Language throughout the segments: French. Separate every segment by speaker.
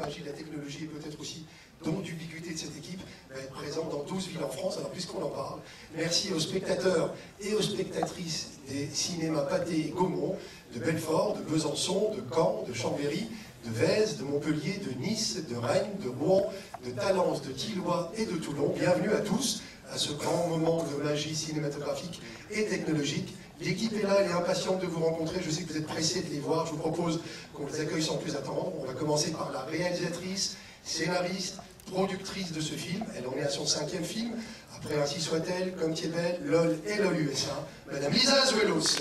Speaker 1: magie de la technologie et peut-être aussi don d'ubiquité de cette équipe va être présente dans 12 villes en France. Alors puisqu'on en parle, merci aux spectateurs et aux spectatrices des cinémas Pathé et Gaumont, de Belfort, de Besançon, de Caen, de Chambéry, de Vèze, de Montpellier, de Nice, de Rennes, de Rouen, de Talence, de Thilloy et de Toulon. Bienvenue à tous à ce grand moment de magie cinématographique et technologique. L'équipe est là, elle est impatiente de vous rencontrer. Je sais que vous êtes pressés de les voir. Je vous propose qu'on les accueille sans plus attendre. On va commencer par la réalisatrice, scénariste, productrice de ce film. Elle en est à son 5e film. Après Ainsi soit-elle, Comme tu es belle, LOL et LOL USA. Madame Lisa Azuelos.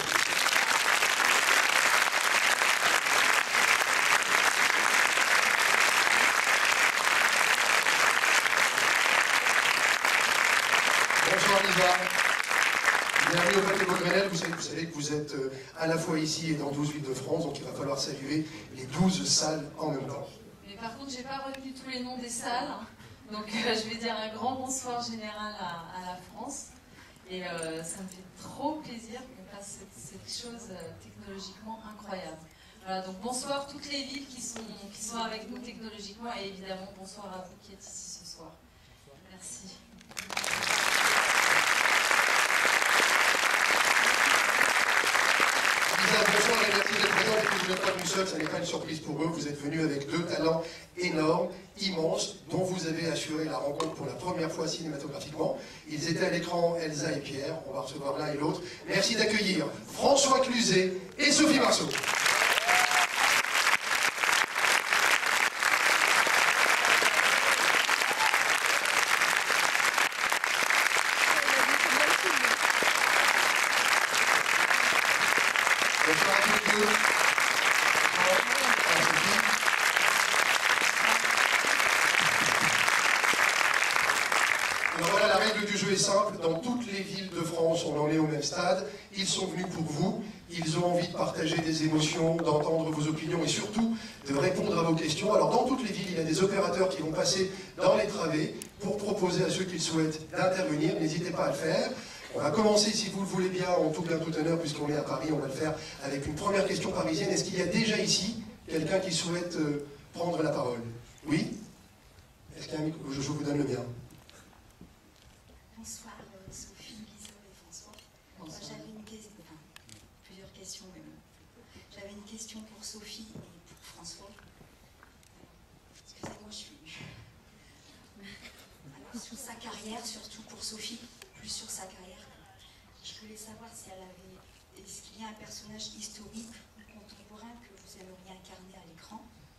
Speaker 1: Bonsoir Lisa. Bienvenue au Pathé Beaugrenelle. Vous savez que vous êtes à la fois ici et dans 12 villes de France, donc il va falloir saluer les 12 salles en même temps.
Speaker 2: Mais par contre, j'ai pas retenu tous les noms des salles, donc je vais dire un grand bonsoir général à la France. Et ça me fait trop plaisir qu'on fasse cette chose technologiquement incroyable. Voilà, donc bonsoir toutes les villes qui sont avec nous technologiquement, et évidemment bonsoir à vous qui êtes ici ce soir. Merci.
Speaker 1: Bonsoir et merci d'être présents. Et puis vous n'êtes pas venus seuls, ça n'est pas une surprise pour eux. Vous êtes venus avec 2 talents énormes, immenses, dont vous avez assuré la rencontre pour la première fois cinématographiquement. Ils étaient à l'écran, Elsa et Pierre. On va recevoir l'un et l'autre. Merci d'accueillir François Cluzet et Sophie Marceau. Bonsoir à tous les deux. Alors voilà, la règle du jeu est simple. Dans toutes les villes de France, on en est au même stade. Ils sont venus pour vous. Ils ont envie de partager des émotions, d'entendre vos opinions et surtout de répondre à vos questions. Alors dans toutes les villes, il y a des opérateurs qui vont passer dans les travées pour proposer à ceux qui le souhaitent d'intervenir. N'hésitez pas à le faire. On va commencer, si vous le voulez bien, en tout bien tout honneur, puisqu'on est à Paris, on va le faire avec une première question parisienne. Est-ce qu'il y a déjà ici quelqu'un qui souhaite prendre la parole? Oui? Est-ce qu'il y a un micro? Je vous donne le mien.
Speaker 3: Bonsoir Sophie, Lisa et François. J'avais une question, enfin, plusieurs questions même. J'avais une question pour Sophie et pour François. Excusez-moi, je suis... Alors, sur sa carrière, surtout pour Sophie, plus sur sa carrière, je voulais savoir si elle avait... Est-ce qu'il y a un personnage historique ou contemporain que vous aimeriez incarner à l'écran?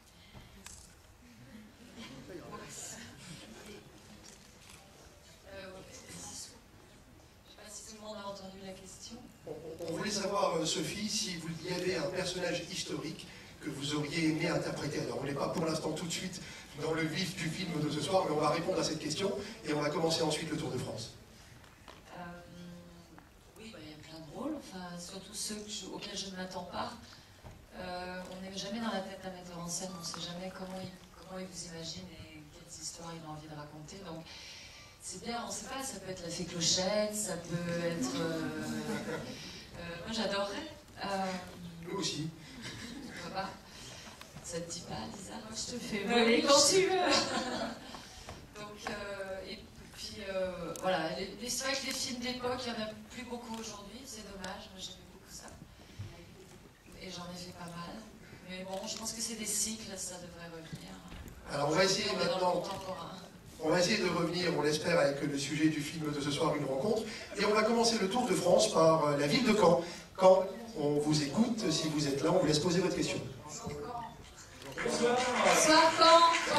Speaker 2: On a entendu la question.
Speaker 1: On voulait savoir, Sophie, si vous y avait un personnage historique que vous auriez aimé interpréter. Alors, on n'est pas pour l'instant tout de suite dans le vif du film de ce soir, mais on va répondre à cette question et on va commencer ensuite le Tour de France.
Speaker 2: Oui, bah, il y a plein de rôles, enfin, surtout ceux auxquels je ne m'attends pas. On n'est jamais dans la tête d'un metteur en scène, on ne sait jamais comment il vous imagine et quelles histoires il a envie de raconter. Donc, c'est bien, on ne sait pas, ça peut être la fée Clochette, ça peut être... moi j'adorerais.
Speaker 1: Nous aussi.
Speaker 2: Pourquoi pas? Ça te dit pas, Lisa? Moi je te fais voler quand tu veux. Donc, et puis voilà, c'est vrai que les films d'époque, il n'y en a plus beaucoup aujourd'hui, c'est dommage, moi j'aimais beaucoup ça. Et j'en ai fait pas mal. Mais bon, je pense que c'est des cycles, ça devrait revenir.
Speaker 1: Alors on va essayer maintenant...
Speaker 2: contemporain.
Speaker 1: On va essayer de revenir, on l'espère, avec le sujet du film de ce soir, une rencontre. Et on va commencer le Tour de France par la ville de Caen. Caen, on vous écoute, si vous êtes là, on vous laisse poser votre question.
Speaker 2: Bonsoir Caen.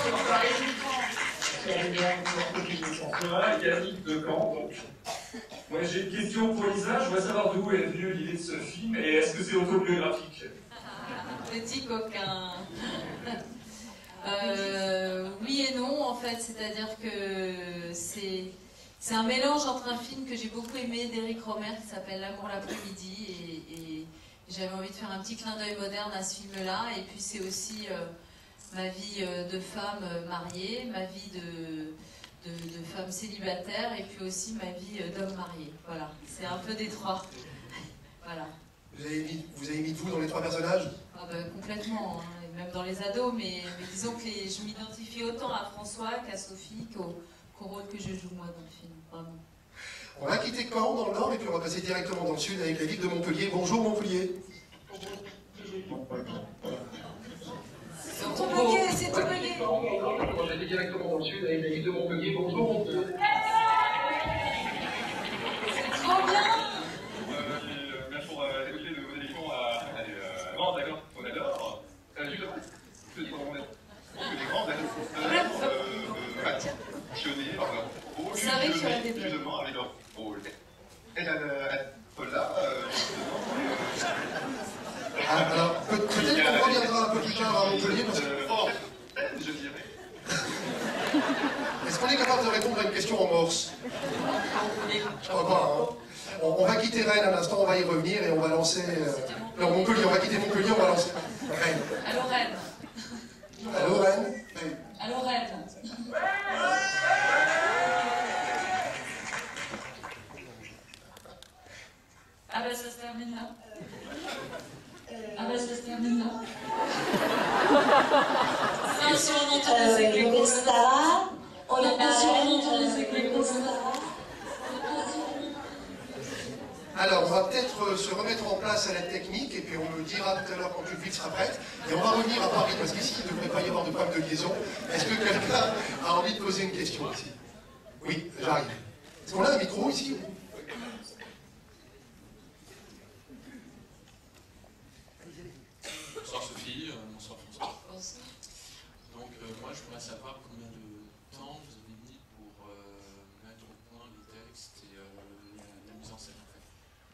Speaker 4: Yannick de Caen. Moi j'ai une question pour Lisa, je voudrais savoir d'où est venue l'idée de ce film et est-ce que c'est autobiographique?
Speaker 2: Petit coquin. Oui et non en fait, c'est-à-dire que c'est un mélange entre un film que j'ai beaucoup aimé d'Éric Rohmer qui s'appelle L'amour l'après-midi et j'avais envie de faire un petit clin d'œil moderne à ce film-là, et puis c'est aussi ma vie de femme mariée, ma vie de femme célibataire et puis aussi ma vie d'homme marié. Voilà, c'est un peu des trois. Voilà.
Speaker 1: Vous avez mis de vous dans les 3 personnages?
Speaker 2: Ah bah, complètement, hein. même dans les ados, mais disons que je m'identifie autant à François qu'à Sophie qu'au rôle que je joue moi dans le film, vraiment.
Speaker 1: On va quitter Caen dans le nord et puis on va passer directement dans le sud avec la ville de Montpellier. Bonjour Montpellier.
Speaker 2: C'est tout bugué, c'est tout bugué.
Speaker 1: On va aller directement dans le sud avec la ville de Montpellier. Bonjour Montpellier.
Speaker 2: C'est trop bien.
Speaker 5: Merci pour écouter de vos émissions à grands acteurs qu'on adore. Justement, je dis qu'on que les grands acteurs passionnés par leur rôle, justement avec leur rôle. Et là, justement.
Speaker 1: Alors, peut-être qu'on reviendra un peu plus tard à Montpellier.
Speaker 5: Je dirais.
Speaker 1: Est-ce qu'on est capable de répondre à une question en morse? Je crois pas, hein. On va quitter Rennes un instant, on va y revenir et on va lancer... Non, Montpellier, on va quitter Montpellier, on va lancer... Rennes.
Speaker 2: Allô Rennes.
Speaker 1: Allô Rennes.
Speaker 2: Allô Rennes. Ah bah ça se termine là. Ah bah ça se termine là. C'est un surnom de ces clés.
Speaker 3: On a pas
Speaker 2: surnom de ces clés.
Speaker 1: Alors, on va peut-être se remettre en place à la technique, et puis on me dira tout à l'heure quand une ville sera prête. Et on va revenir à Paris, parce qu'ici, il ne devrait pas y avoir de problème de liaison. Est-ce que quelqu'un a envie de poser une question ici? Oui, j'arrive. Est-ce qu'on a un micro ici?
Speaker 6: Bonsoir Sophie, bonsoir François. Donc moi je voudrais savoir combien de temps vous avez mis pour mettre au point les textes et la mise en scène en fait.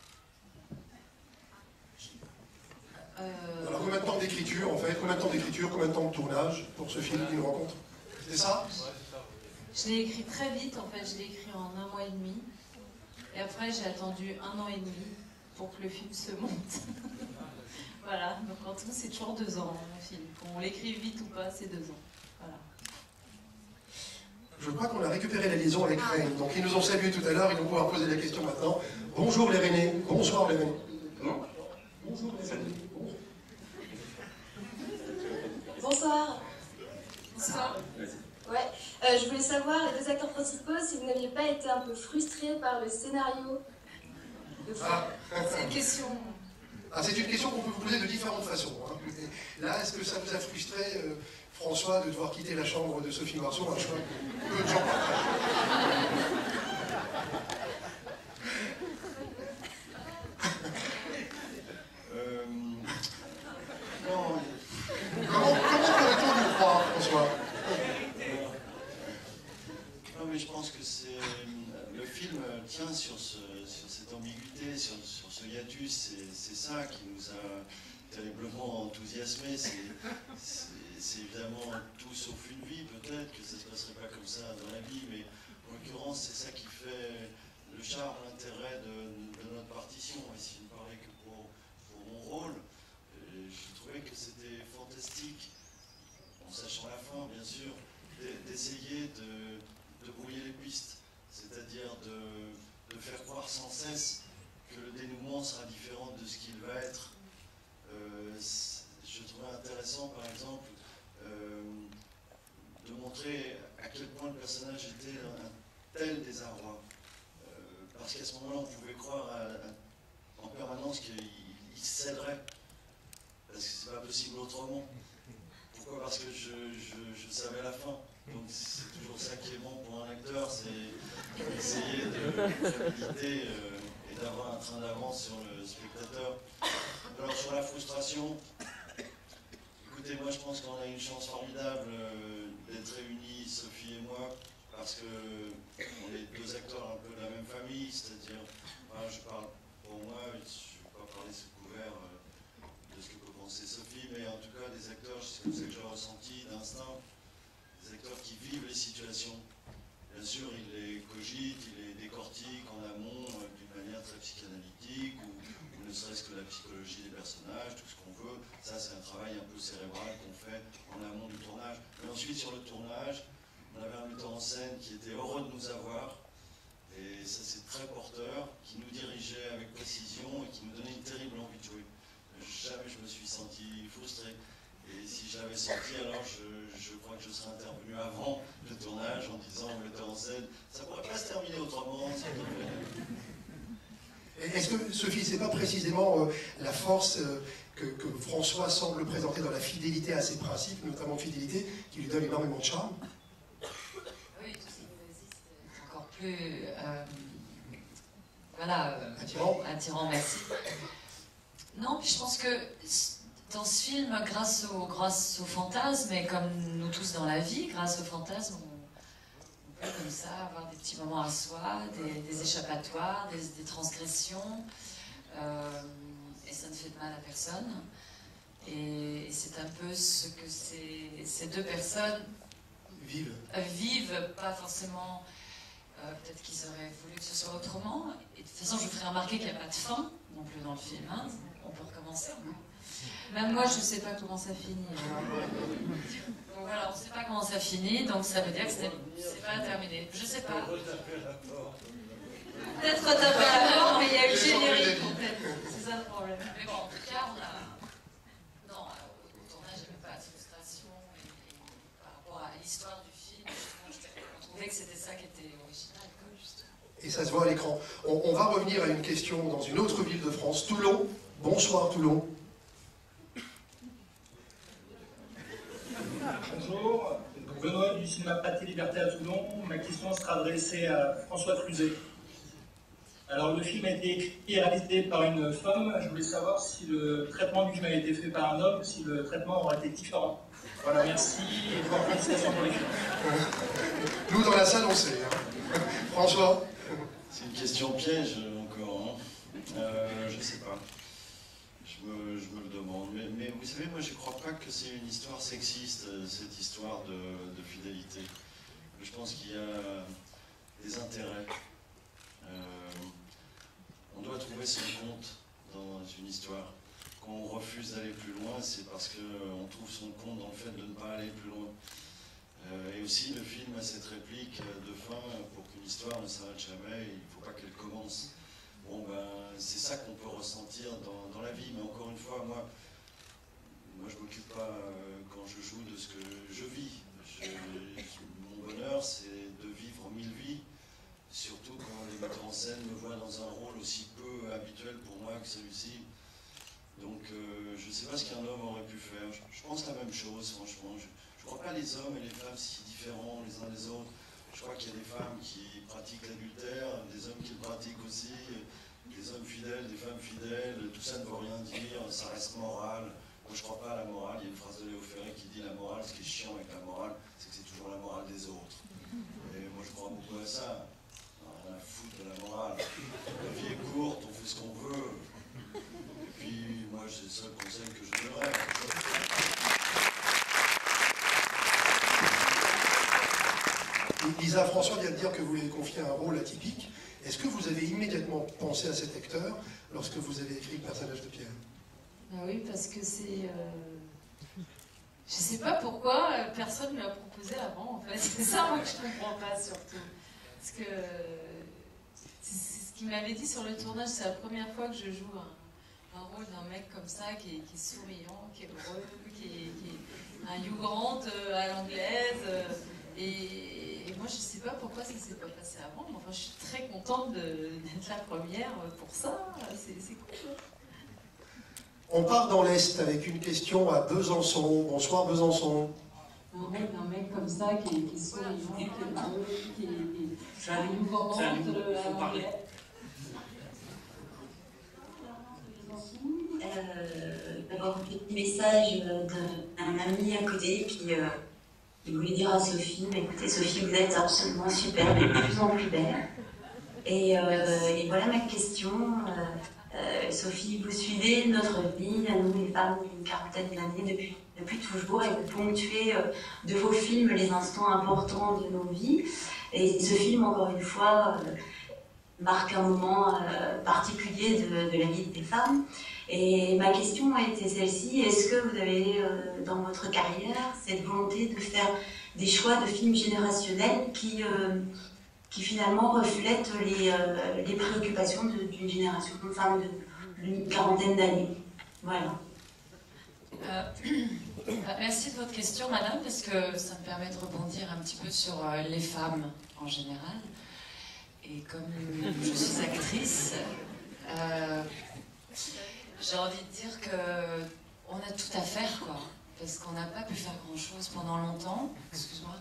Speaker 1: Alors, combien de temps d'écriture en fait? Combien de temps d'écriture? Combien de temps de tournage pour ce film d'une rencontre? C'est ça?
Speaker 2: Je l'ai écrit très vite, en fait, je l'ai écrit en 1 mois et demi. Et après, j'ai attendu 1 an et demi pour que le film se monte. Voilà, donc en tout, c'est toujours 2 ans, un film. Qu'on l'écrive vite ou pas, c'est 2 ans. Voilà.
Speaker 1: Je crois qu'on a récupéré la liaison avec Rennes. Donc, ils nous ont salués tout à l'heure, ils vont pouvoir poser la question maintenant. Bonjour les Rennais. Bonsoir les Rennais. Bonjour les Rennais.
Speaker 7: Bonsoir.
Speaker 2: Bonsoir.
Speaker 7: Ouais, je voulais savoir, les 2 acteurs principaux, si vous n'aviez pas été un peu frustrés par le scénario de fond.
Speaker 2: C'est une question.
Speaker 1: Ah, c'est une question qu'on peut vous poser de différentes façons. Hein. Là, est-ce que ça vous a frustré, François, de devoir quitter la chambre de Sophie Marceau, un choix que peu de gens partagent?
Speaker 8: Non.
Speaker 1: Comment pourrait-on nous croire, François?
Speaker 8: Non, mais je pense que le film tient sur cette ambiguïté, sur ce hiatus. C'est ça qui nous a terriblement enthousiasmés. C'est évidemment tout sauf une vie, peut-être que ça ne se passerait pas comme ça dans la vie, mais en l'occurrence, c'est ça qui fait le charme, l'intérêt de notre partition. Et si je ne parlais que pour mon rôle, je trouvais que c'était fantastique, en sachant la fin, bien sûr, d'essayer de brouiller les pistes, c'est-à-dire de faire croire sans cesse que le dénouement sera différent de ce qu'il va être. Je trouvais intéressant, par exemple, de montrer à quel point le personnage était un tel désarroi. Parce qu'à ce moment-là, on pouvait croire en permanence qu'il céderait, parce que c'est pas possible autrement. Pourquoi? Parce que je savais la fin. Donc c'est toujours ça qui est bon pour un acteur, c'est essayer de fiabilité et d'avoir un train d'avance sur le spectateur. Alors sur la frustration, écoutez, moi je pense qu'on a une chance formidable d'être réunis, Sophie et moi, parce que on est 2 acteurs un peu de la même famille, c'est-à-dire, je parle pour moi, je ne vais pas parler sous couvert de ce que peut penser Sophie, mais en tout cas des acteurs, c'est comme ça que j'ai ressenti d'instinct, des acteurs qui vivent les situations. Bien sûr, ils les cogitent, ils les décortiquent en amont d'une manière très psychanalytique, ou ne serait-ce que la psychologie des personnages, tout ce qu'on veut. Ça, c'est un travail un peu cérébral qu'on fait en amont du tournage. Mais ensuite, sur le tournage, on avait un metteur en scène qui était heureux de nous avoir, et ça, c'est très porteur, qui nous dirigeait avec précision et qui nous donnait une terrible envie de jouer. Jamais je me suis senti frustré. Et si je l'avais sorti, alors je crois que je serais intervenu avant le tournage en disant au metteur en scène, ça pourrait pas se terminer autrement.
Speaker 1: Est-ce que, Sophie, c'est pas précisément la force que François semble présenter dans la fidélité à ses principes, notamment fidélité, qui lui donne énormément de charme?
Speaker 9: Oui, tout ce qui nous résiste est encore plus voilà, attirant, merci. Non, puis je pense que dans ce film, grâce au fantasme, et comme nous tous dans la vie, grâce au fantasme, on peut comme ça avoir des petits moments à soi, des échappatoires, des transgressions, et ça ne fait de mal à personne. Et c'est un peu ce que ces deux personnes vivent, pas forcément. Peut-être qu'ils auraient voulu que ce soit autrement. Et de toute façon, je vous ferai remarquer qu'il n'y a pas de fin non plus dans le film. Hein. On peut recommencer.
Speaker 2: Même moi, je ne sais pas comment ça finit.
Speaker 9: Donc voilà, on ne sait pas comment ça finit, donc ça veut dire que c'est pas terminé. Je ne sais pas.
Speaker 2: Peut-être retaper à la mort, mais il y a eu le générique en fait. C'est ça le problème.
Speaker 9: Mais bon, en tout cas, non, au tournage, il n'y avait pas de frustration. Et par rapport à l'histoire du film, on trouvait que c'était ça qui était original.
Speaker 1: Et ça se voit à l'écran. On va revenir à une question dans une autre ville de France, Toulon. Bonsoir Toulon.
Speaker 10: Bonjour, Benoît du cinéma Pathé Liberté à Toulon. Ma question sera adressée à François Cluzet. Alors, le film a été écrit et réalisé par une femme. Je voulais savoir si le traitement du film a été fait par un homme, si le traitement aurait été différent. Voilà, merci et bonne félicitations pour les films.
Speaker 1: Nous, dans la salle, on sait. Hein. François?
Speaker 8: C'est une question piège encore. Hein. Je sais pas. Je me le demande. Mais vous savez, moi, je crois pas que c'est une histoire sexiste, cette histoire de fidélité. Je pense qu'il y a des intérêts. On doit trouver son compte dans une histoire. Quand on refuse d'aller plus loin, c'est parce qu'on trouve son compte dans le fait de ne pas aller plus loin. Et aussi, le film a cette réplique de fin, pour qu'une histoire ne s'arrête jamais, il ne faut pas qu'elle commence. Bon, ben, c'est ça qu'on peut ressentir dans la vie, mais encore une fois, moi je ne m'occupe pas, quand je joue, de ce que je vis. Mon bonheur, c'est de vivre 1000 vies, surtout quand les metteurs en scène me voient dans un rôle aussi peu habituel pour moi que celui-ci. Donc, je ne sais pas ce qu'un homme aurait pu faire. Je pense la même chose, franchement. Je ne crois pas les hommes et les femmes si différents les uns des autres. Je crois qu'il y a des femmes qui pratiquent l'adultère, des hommes qui le pratiquent aussi, des hommes fidèles, des femmes fidèles, tout ça ne veut rien dire, ça reste moral. Moi je ne crois pas à la morale, il y a une phrase de Léo Ferré qui dit la morale, ce qui est chiant avec la morale, c'est que c'est toujours la morale des autres. Et moi je crois beaucoup à ça, rien à foutre de la morale. La vie est courte, on fait ce qu'on veut. Et puis moi c'est le seul conseil que je donnerais.
Speaker 1: Lisa, François vient de dire que vous lui avez confié un rôle atypique. Est-ce que vous avez immédiatement pensé à cet acteur lorsque vous avez écrit le personnage de Pierre?
Speaker 2: Oui, parce que c'est... Je sais pas pourquoi personne ne l'a proposé avant, en fait. C'est ça, moi, que je comprends pas, surtout. Parce que c'est ce qu'il m'avait dit sur le tournage, c'est la première fois que je joue un rôle d'un mec comme ça, qui est souriant, qui est heureux, qui est un Hugh Grant à l'anglaise. Et moi, je ne sais pas pourquoi ça ne s'est pas passé avant, mais enfin, je suis très contente d'être la première pour ça. C'est cool.
Speaker 1: On part dans l'Est avec une question à Besançon. Bonsoir Besançon.
Speaker 11: Un rôle d'un mec comme ça qui est souriant, qui est heureux, qui est mouvante à l'anglaise.
Speaker 12: D'avoir un petit message d'un ami à côté, puis il voulait dire à Sophie, mais écoutez Sophie, vous êtes absolument superbe et de plus en plus belle. Et voilà ma question. Sophie, vous suivez notre vie, à nous les femmes, une quarantaine d'années depuis toujours, et vous ponctuez de vos films les instants importants de nos vies. Et ce film, encore une fois, marque un moment particulier de la vie des femmes. Et ma question a été celle-ci, est-ce que vous avez dans votre carrière cette volonté de faire des choix de films générationnels qui finalement reflètent les préoccupations d'une génération de femmes d'une quarantaine d'années? Voilà.
Speaker 9: Merci de votre question, madame, parce que ça me permet de rebondir un petit peu sur les femmes en général. Et comme je suis actrice, j'ai envie de dire qu'on a tout à faire, quoi. Parce qu'on n'a pas pu faire grand-chose pendant longtemps. Excuse-moi.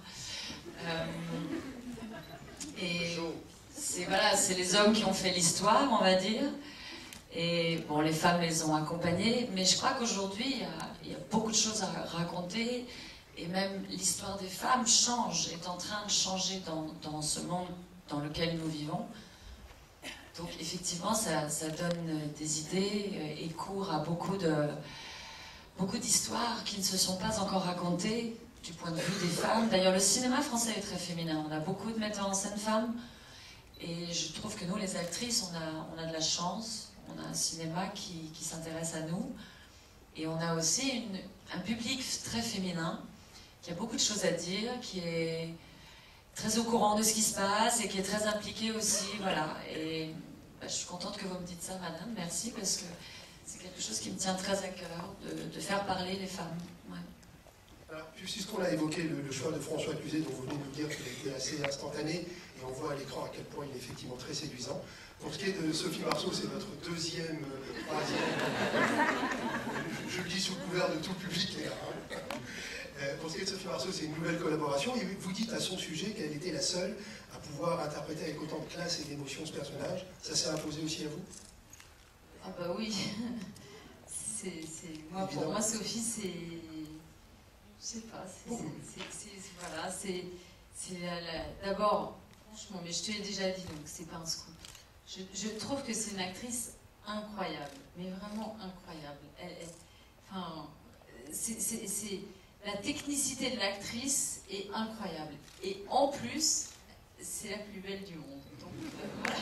Speaker 9: Et c'est les hommes qui ont fait l'histoire, on va dire. Et bon, les femmes les ont accompagnés, mais je crois qu'aujourd'hui, il y a beaucoup de choses à raconter, et même l'histoire des femmes est en train de changer dans ce monde dans lequel nous vivons. Donc effectivement, ça donne des idées et cours à beaucoup d'histoires qui ne se sont pas encore racontées du point de vue des femmes. D'ailleurs, le cinéma français est très féminin. On a beaucoup de metteurs en scène femmes, et je trouve que nous, les actrices, on a de la chance. On a un cinéma qui s'intéresse à nous, et on a aussi un public très féminin qui a beaucoup de choses à dire, qui est très au courant de ce qui se passe et qui est très impliqué aussi, voilà. Et je suis contente que vous me dites ça, madame, merci, parce que c'est quelque chose qui me tient très à cœur, de faire parler les femmes. Ouais.
Speaker 1: Alors, puisqu'on a évoqué le choix de François Cluzet, dont vous venez de nous dire qu'il a été assez instantané, et on voit à l'écran à quel point il est effectivement très séduisant. Pour ce qui est de Sophie Marceau, c'est notre troisième. Je le dis sous couvert de tout public. Pour ce qui est de Sophie Marceau, c'est une nouvelle collaboration. Et vous dites à son sujet qu'elle était la seule à pouvoir interpréter avec autant de classe et d'émotion ce personnage. Ça s'est imposé aussi à vous?
Speaker 2: Ah bah oui. Pour moi, Sophie, c'est... Je sais pas. Voilà, c'est d'abord, franchement, mais je te l'ai déjà dit, donc c'est pas un scoop. Je trouve que c'est une actrice incroyable, mais vraiment incroyable. La technicité de l'actrice est incroyable. Et en plus, c'est la plus belle du monde. Donc, voilà.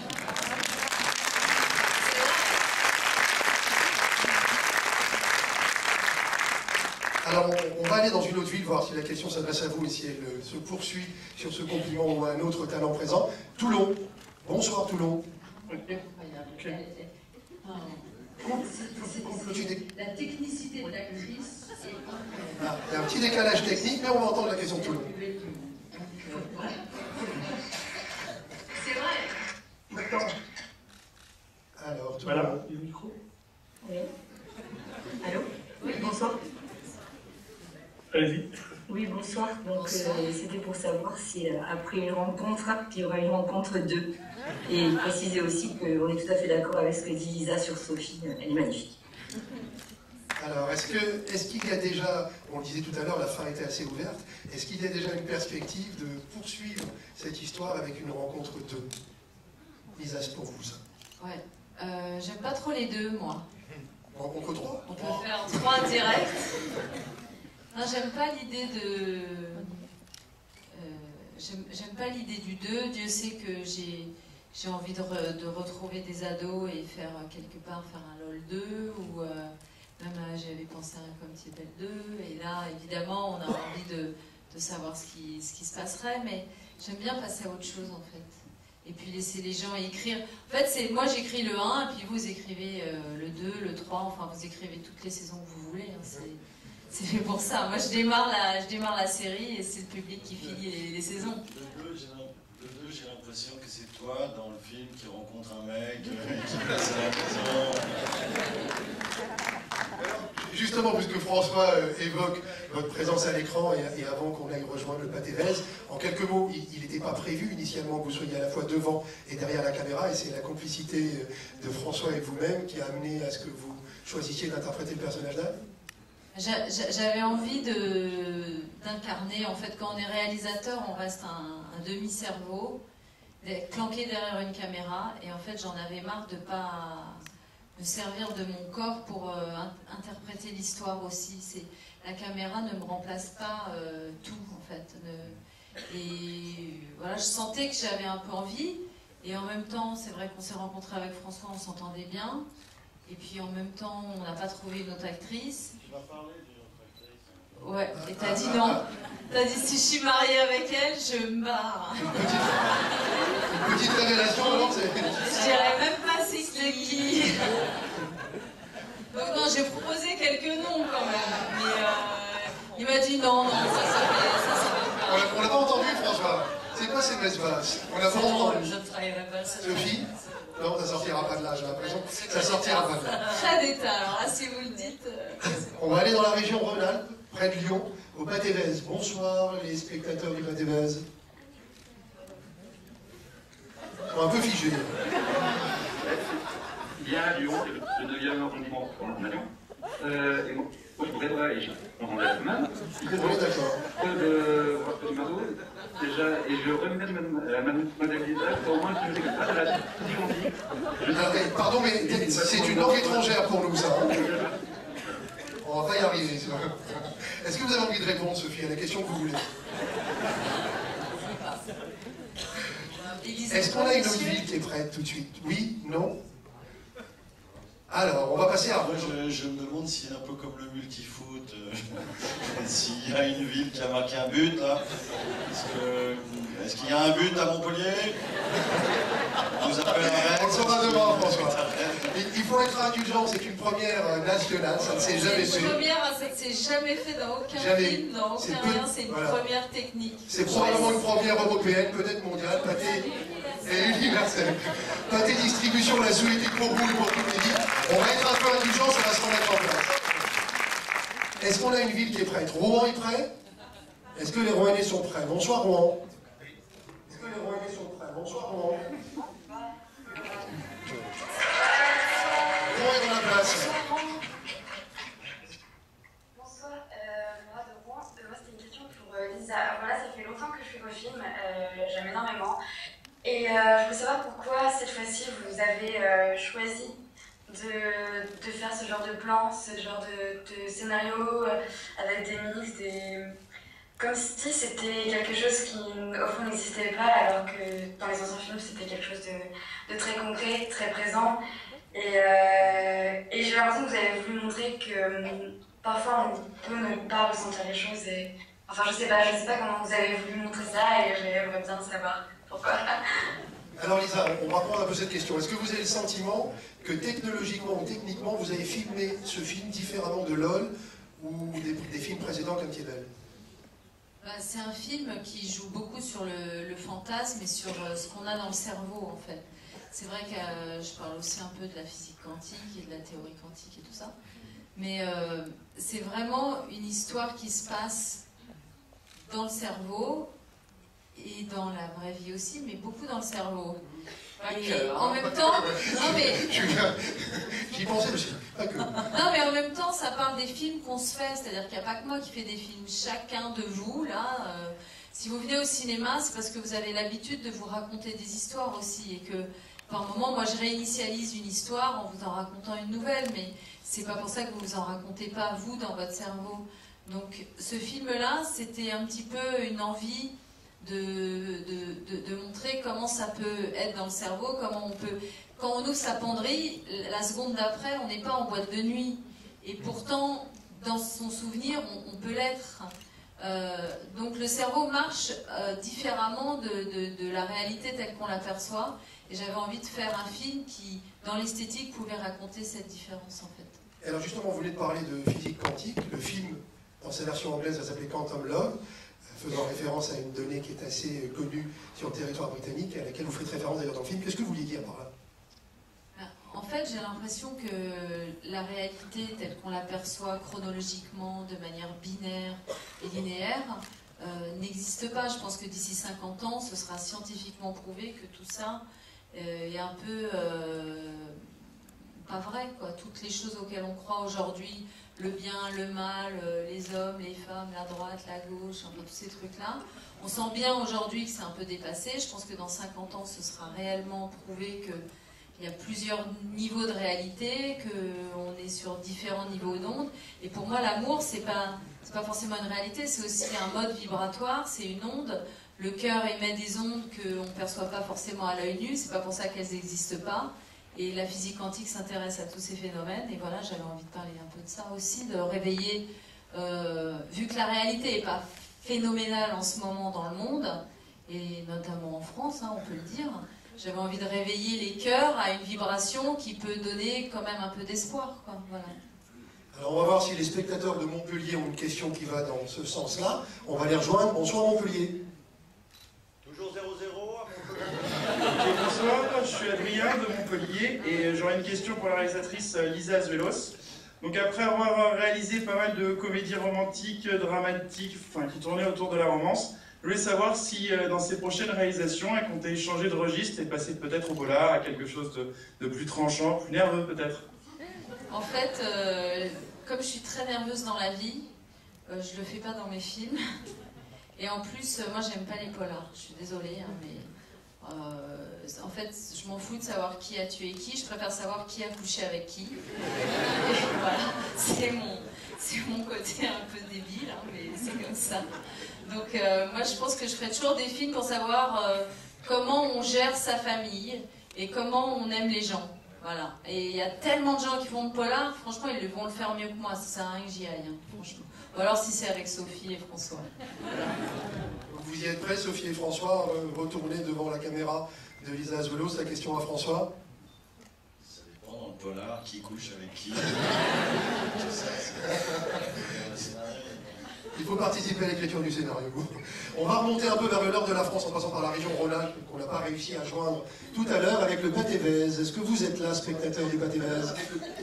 Speaker 1: Alors, on va aller dans une autre ville, voir si la question s'adresse à vous et si elle se poursuit sur ce compliment ou un autre talent présent. Toulon. Bonsoir, Toulon.
Speaker 2: La technicité de l'actrice.
Speaker 1: Il y a un petit décalage technique, mais on va entendre la question de Toulon.
Speaker 2: C'est vrai.
Speaker 1: Alors, Toulon.
Speaker 13: Voilà, le micro.
Speaker 12: Oui. Allô? Oui, bonsoir.
Speaker 13: Allez-y.
Speaker 12: Oui, bonsoir. Donc, c'était pour savoir si, après une rencontre, il y aura une rencontre 2. Et préciser aussi qu'on est tout à fait d'accord avec ce que dit Lisa sur Sophie. Elle est magnifique.
Speaker 1: Alors, est-ce qu'il y a déjà, on le disait tout à l'heure, la fin était assez ouverte, est-ce qu'il y a déjà une perspective de poursuivre cette histoire avec une rencontre 2? Lisa, c'est pour vous, ça.
Speaker 2: Ouais. J'aime pas trop les deux, moi.
Speaker 1: Rencontre 3?
Speaker 2: On peut faire 3 directs. Non, j'aime pas l'idée de... j'aime pas l'idée du 2. Dieu sait que j'ai envie de retrouver des ados et faire quelque part faire un LOL 2, ou même j'avais pensé à un Comme tu es belle 2, et là évidemment on a envie de savoir ce qui se passerait, mais j'aime bien passer à autre chose en fait. Et puis laisser les gens écrire. En fait, moi j'écris le 1, et puis vous écrivez le 2, le 3, enfin vous écrivez toutes les saisons que vous voulez. Hein, c'est fait pour ça. Moi je démarre la série et c'est le public qui finit les saisons.
Speaker 8: Le 2, j'ai l'impression que c'est toi dans le film qui rencontre un mec, qui passe à la maison.
Speaker 1: Justement, puisque François évoque votre présence à l'écran et avant qu'on aille rejoindre le Pâté Vèze, en quelques mots, il n'était pas prévu initialement que vous soyez à la fois devant et derrière la caméra, et c'est la complicité de François et vous-même qui a amené à ce que vous choisissiez d'interpréter le personnage d'Anne.
Speaker 2: J'avais envie d'incarner, en fait, quand on est réalisateur, on reste un demi-cerveau, planqué derrière une caméra, et en fait j'en avais marre de ne pas me servir de mon corps pour interpréter l'histoire aussi. La caméra ne me remplace pas tout, en fait. Et voilà, je sentais que j'avais un peu envie, et en même temps, c'est vrai qu'on s'est rencontrés avec François, on s'entendait bien, et puis en même temps, on n'a pas trouvé une autre actrice.
Speaker 8: Tu vas parler d'une autre actrice.
Speaker 2: Ouais, et t'as dit non. T'as dit si je suis mariée avec elle, je me barre.
Speaker 1: Une petite révélation, alors c'est...
Speaker 2: Je dirais même pas c'est qui. Donc non, j'ai proposé quelques noms quand même, mais il m'a dit non, ça fait.
Speaker 1: On l'a pas entendu, François. C'est quoi ces messes basses? On l'a pas entendu.
Speaker 9: Je ne travaillerai pas ça.
Speaker 1: Sophie? Non, ça sortira pas de là, j'ai l'impression. Ça sortira pas de là.
Speaker 2: Très d'état, alors là, si vous le dites.
Speaker 1: On va aller dans la région Rhône-Alpes, près de Lyon, au Pâté-Vèze. Bonsoir, les spectateurs du Pâté-Vèze. Ils sont un peu figés.
Speaker 13: Bien à Lyon, c'est le 9e arrondissement en avion. Et moi, je voudrais, et je comprendrai la semaine.
Speaker 1: On est d'accord.
Speaker 13: Du matos, déjà, et je remercie Madame Lisa, au moins je ne sais pas de la physique.
Speaker 1: Pardon, mais c'est une langue étrangère pour nous, ça. On va pas y arriver. Est-ce que vous avez envie de répondre, Sophie, à la question que vous voulez? Est-ce qu'on a une autre ville qui est prête tout de suite? Oui? Non? Alors, on va passer à...
Speaker 8: Moi, je me demande si c'est un peu comme le multifoot, s'il y a une ville qui a marqué un but, là. Est-ce qu'il y a un but à Montpellier? On nous appelle
Speaker 1: On le saura demain, François. Il faut être indulgent, c'est une première nationale, ça ne s'est jamais fait.
Speaker 2: C'est une première, ça ne s'est jamais fait dans aucun film, dans aucun rien, c'est une première technique.
Speaker 1: C'est probablement une première européenne, peut-être mondiale, pâté et universelle. Pâté distribution, la souhaité pour vous et pour toutes les villes. On va être un peu indulgent, ça va se remettre en place. Est-ce qu'on a une ville qui est prête? Rouen est prêt? Est-ce que les Rouennais sont prêts? Bonsoir Rouen. Est-ce que les Rouennais sont prêts? Bonsoir Rouen. Rouen est dans la place.
Speaker 14: Bonsoir, moi de Rouen. Moi c'était une question pour Lisa. Voilà, ça fait longtemps que je fais vos films, j'aime énormément. Et je veux savoir pourquoi cette fois-ci vous avez choisi de faire ce genre de plan, ce genre de scénario avec des mix, comme si c'était quelque chose qui au fond n'existait pas, alors que dans les anciens films c'était quelque chose de très concret, très présent. Et j'ai l'impression que vous avez voulu montrer que parfois on peut ne pas ressentir les choses. Enfin je sais pas comment vous avez voulu montrer ça et j'aimerais bien savoir pourquoi.
Speaker 1: Alors Lisa, on va prendre un peu cette question. Est-ce que vous avez le sentiment que technologiquement ou techniquement, vous avez filmé ce film différemment de LOL ou des films précédents comme Kebel?
Speaker 2: C'est un film qui joue beaucoup sur le fantasme et sur ce qu'on a dans le cerveau en fait. C'est vrai que je parle aussi un peu de la physique quantique et de la théorie quantique et tout ça. Mais c'est vraiment une histoire qui se passe dans le cerveau et dans la vraie vie aussi, mais beaucoup dans le cerveau. Et en même temps, non mais
Speaker 1: j'y pensais aussi.
Speaker 2: Non mais en même temps, ça parle des films qu'on se fait, c'est-à-dire qu'il n'y a pas que moi qui fais des films. Chacun de vous là, si vous venez au cinéma, c'est parce que vous avez l'habitude de vous raconter des histoires aussi, et que par moment, moi je réinitialise une histoire en vous en racontant une nouvelle, mais c'est pas pour ça que vous vous en racontez pas vous dans votre cerveau. Donc ce film-là, c'était un petit peu une envie de montrer comment ça peut être dans le cerveau, comment on peut... Quand on ouvre sa penderie, la seconde d'après, on n'est pas en boîte de nuit. Et pourtant, dans son souvenir, on peut l'être. Donc le cerveau marche différemment de la réalité telle qu'on l'aperçoit. Et j'avais envie de faire un film qui, dans l'esthétique, pouvait raconter cette différence en fait.
Speaker 1: Alors justement, vous venez de parler de physique quantique. Le film, dans sa version anglaise, va s'appeler Quantum Love, faisant référence à une donnée qui est assez connue sur le territoire britannique, à laquelle vous faites référence d'ailleurs dans le film. Qu'est-ce que vous vouliez dire par là?
Speaker 2: En fait, j'ai l'impression que la réalité telle qu'on l'aperçoit chronologiquement, de manière binaire et linéaire, n'existe pas. Je pense que d'ici 50 ans, ce sera scientifiquement prouvé que tout ça est un peu pas vrai, quoi. Toutes les choses auxquelles on croit aujourd'hui, le bien, le mal, les hommes, les femmes, la droite, la gauche, enfin tous ces trucs-là. On sent bien aujourd'hui que c'est un peu dépassé. Je pense que dans 50 ans, ce sera réellement prouvé qu'il y a plusieurs niveaux de réalité, qu'on est sur différents niveaux d'ondes. Et pour moi, l'amour, c'est pas forcément une réalité, c'est aussi un mode vibratoire, c'est une onde. Le cœur émet des ondes qu'on ne perçoit pas forcément à l'œil nu, c'est pas pour ça qu'elles n'existent pas. Et la physique quantique s'intéresse à tous ces phénomènes, et voilà, j'avais envie de parler un peu de ça aussi, de réveiller, vu que la réalité n'est pas phénoménale en ce moment dans le monde, et notamment en France, hein, on peut le dire, J'avais envie de réveiller les cœurs à une vibration qui peut donner quand même un peu d'espoir, quoi. Voilà.
Speaker 1: Alors on va voir si les spectateurs de Montpellier ont une question qui va dans ce sens-là. On va les rejoindre. Bonsoir Montpellier.
Speaker 15: Toujours 0-0 à Montpellier. Bonsoir, je suis Adrien de Montpellier et j'aurais une question pour la réalisatrice Lisa Azuelos. Donc après avoir réalisé pas mal de comédies romantiques, dramatiques, enfin qui tournaient autour de la romance, je voulais savoir si dans ses prochaines réalisations, elle comptait changer de registre et passer peut-être au polar, à quelque chose de plus tranchant, plus nerveux peut-être.
Speaker 2: En fait, comme je suis très nerveuse dans la vie, je le fais pas dans mes films. Et en plus, moi j'aime pas les polars, je suis désolée, hein, mais en fait, je m'en fous de savoir qui a tué qui, je préfère savoir qui a couché avec qui. Et voilà, c'est mon côté un peu débile, hein, mais c'est comme ça. Donc moi je pense que je ferai toujours des films pour savoir comment on gère sa famille et comment on aime les gens. Voilà. Et il y a tellement de gens qui font de polar, franchement ils vont le faire mieux que moi, ça sert à rien que j'y aille, hein, franchement. Ou alors si c'est avec Sophie et François. Voilà.
Speaker 1: Vous y êtes prêts, Sophie et François, retournez devant la caméra de Lisa Azuelos. La question à François.
Speaker 8: Ça dépend dans le polar, qui couche avec qui.
Speaker 1: Il faut participer à l'écriture du scénario. On va remonter un peu vers le nord de la France en passant par la région Rhône-Alpes, qu'on n'a pas réussi à joindre tout à l'heure avec le Pâté Vèze. Est-ce que vous êtes là, spectateur du Pâté Vèze?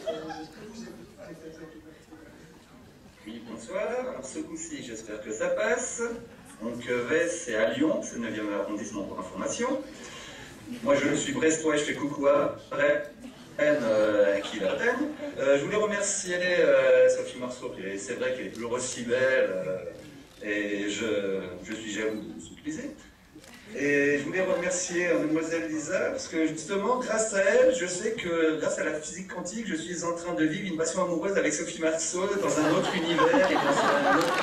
Speaker 16: Oui, bonsoir. Alors ce coup-ci, j'espère que ça passe. Donc Vèze, c'est à Lyon, c'est le 9e arrondissement pour information. Moi, je suis brestois et je fais coucou à qui l'atteignent. Je voulais remercier Sophie Marceau, c'est vrai qu'elle est toujours aussi belle, et je suis jaloux de s'utiliser. Et je voulais remercier Mademoiselle Lisa, parce que justement, grâce à elle, je sais que grâce à la physique quantique, je suis en train de vivre une passion amoureuse avec Sophie Marceau dans un autre univers et dans un autre...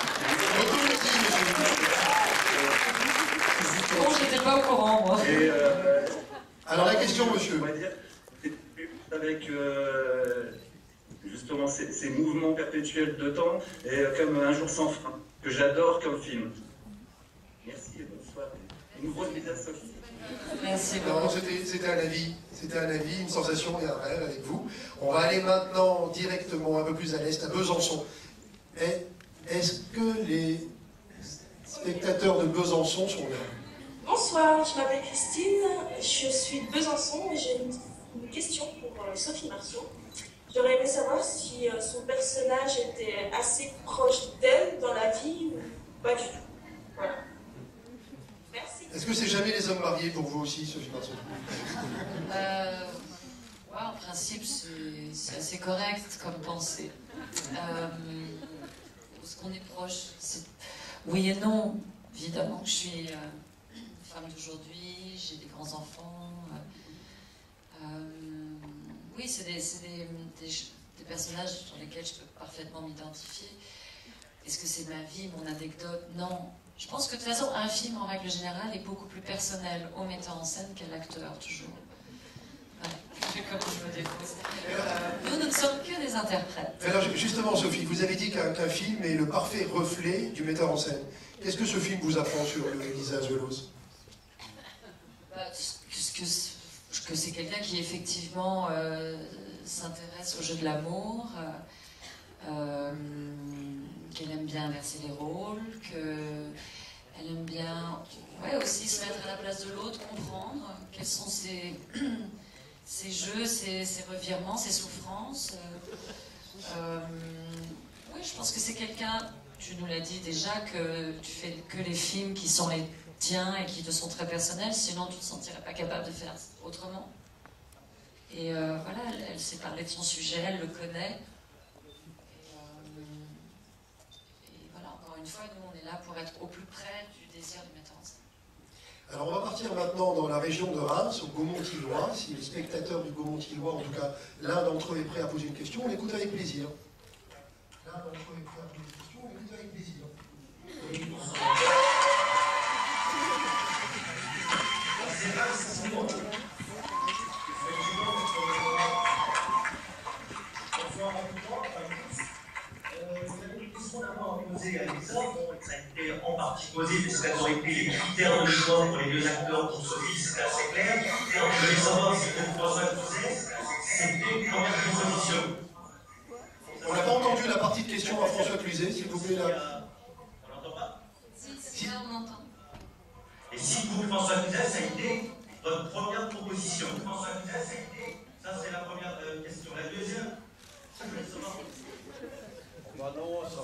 Speaker 9: Bon, j'étais pas au courant, moi.
Speaker 16: Et,
Speaker 1: alors la question, monsieur.
Speaker 16: On va dire, avec justement ces mouvements perpétuels de temps, et comme Un jour sans fin, que j'adore comme film. Merci et bonsoir. Une grosse bise à Sophie.
Speaker 9: Merci
Speaker 1: beaucoup. C'était un avis, une sensation et un rêve avec vous. On va aller maintenant directement un peu plus à l'est, à Besançon. Est-ce que les spectateurs de Besançon sont là?
Speaker 17: Bonsoir, je m'appelle Christine, je suis de Besançon et j'ai une question pour Sophie Marceau. J'aurais aimé savoir si son personnage était assez proche d'elle dans la vie ou pas du tout. Voilà. Merci.
Speaker 1: Est-ce que c'est jamais les hommes mariés pour vous aussi, Sophie Marceau?
Speaker 9: Ouais, en principe, c'est assez correct comme pensée. Est-ce qu'on est proche? Oui et non, évidemment. Je suis femme d'aujourd'hui, j'ai des grands-enfants. Oui, c'est des personnages sur lesquels je peux parfaitement m'identifier. Est-ce que c'est ma vie, mon anecdote? Non. Je pense que de toute façon, un film, en règle générale, est beaucoup plus personnel au metteur en scène qu'à l'acteur, toujours. Ouais. Comme je me dépose. Nous ne sommes que des interprètes.
Speaker 1: Alors justement, Sophie, vous avez dit qu'un film est le parfait reflet du metteur en scène. Qu'est-ce que ce film vous apprend sur Lisa Azuelos?
Speaker 9: Que c'est quelqu'un qui effectivement s'intéresse au jeu de l'amour, qu'elle aime bien inverser les rôles, qu'elle aime bien aussi se mettre à la place de l'autre, comprendre quels sont ses jeux, ses revirements, ses souffrances. Oui, je pense que c'est quelqu'un, tu nous l'as dit déjà, que tu fais que les films qui sont les tiens et qui te sont très personnels, sinon tu ne te sentirais pas capable de faire autrement. Et voilà, elle sait parler de son sujet, elle le connaît. Et voilà, encore une fois, nous on est là pour être au plus près du désir du metteur en scène.
Speaker 1: Alors on va partir maintenant dans la région de Reims, au Gaumont-Tillois. Si les spectateurs du Gaumont-Tillois, en tout cas l'un d'entre eux est prêt à poser une question, on l'écoute avec plaisir. L'un d'entre eux est prêt à poser une question, on l'écoute avec plaisir.
Speaker 18: J'avais une question d'abord à poser à Lisa. Ça a été en partie posé, mais c'est évoqué les critères de choix pour les deux acteurs pour Sophie, c'était assez clair. Je voulais savoir si pour François Cluzet, c'était une première proposition.
Speaker 1: On n'a pas entendu la partie de question à François Cluzet, s'il vous plaît. Là.
Speaker 18: On n'entend pas?
Speaker 2: Si, là on entend.
Speaker 18: Et si pour François Cluzet, ça a été votre première proposition? François Cluzet, ça a été. Ça, c'est la première question. La deuxième, je voulais savoir.
Speaker 8: Bah non, ça.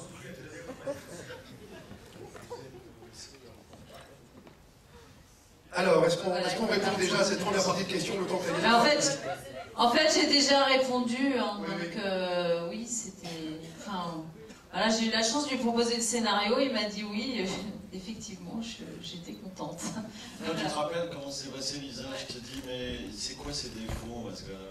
Speaker 1: Alors, est-ce qu'on répond déjà à cette première partie de question le temps que
Speaker 2: En fait, j'ai déjà répondu, hein, donc oui, c'était... Enfin, voilà, j'ai eu la chance de lui proposer le scénario, il m'a dit oui, effectivement, j'étais contente.
Speaker 8: Là, tu te rappelles comment c'est passé, Lisa? Je te dis, mais c'est quoi ces défauts? Parce que...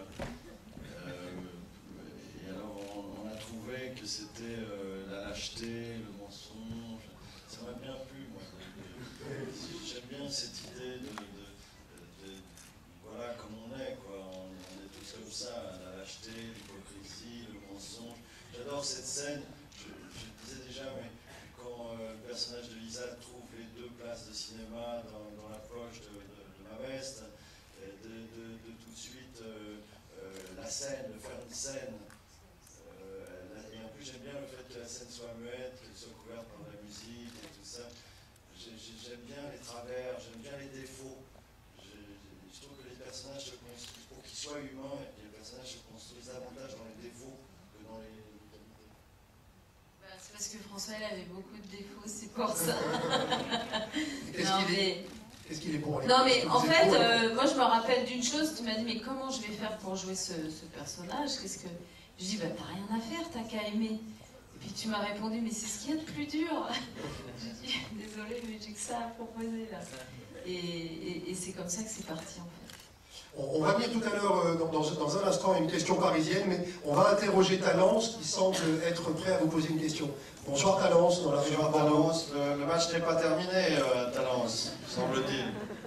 Speaker 8: et alors, on a trouvé que c'était la lâcheté, le mensonge. Ça m'a bien plu, moi. J'aime bien cette idée de voilà, comme on est, quoi. On est tous comme ça, la lâcheté, l'hypocrisie, le mensonge. J'adore cette scène. Je disais déjà, mais quand le personnage de Lisa trouve les 2 places de cinéma dans la poche de ma veste, de tout de suite la scène, de faire une scène. Et en plus, j'aime bien le fait que la scène soit muette, qu'elle soit couverte par la musique et tout ça. J'aime bien les travers, j'aime bien les défauts. Je trouve que les personnages se construisent, pour qu'ils soient humains, les personnages se construisent davantage dans les défauts que dans les...
Speaker 2: C'est parce que François, il avait beaucoup de défauts, c'est pour ça.
Speaker 1: Qu'est-ce qu'il est bon?
Speaker 2: Non, mais en fait, moi je me rappelle d'une chose, tu m'as dit, mais comment je vais faire pour jouer ce personnage? Qu'est-ce que... Je dis, bah t'as rien à faire, t'as qu'à aimer. Et puis tu m'as répondu, mais c'est ce qu'il y a de plus dur. J'ai dit, désolée, mais j'ai que ça à proposer là. Et c'est comme ça que c'est parti en fait.
Speaker 1: On va venir tout à l'heure, dans un instant, à une question parisienne, mais on va interroger Talence, qui semble être prêt à vous poser une question. Bonsoir Talence, dans la région de
Speaker 8: Talence. Le match n'est pas terminé, Talence, semble-t-il.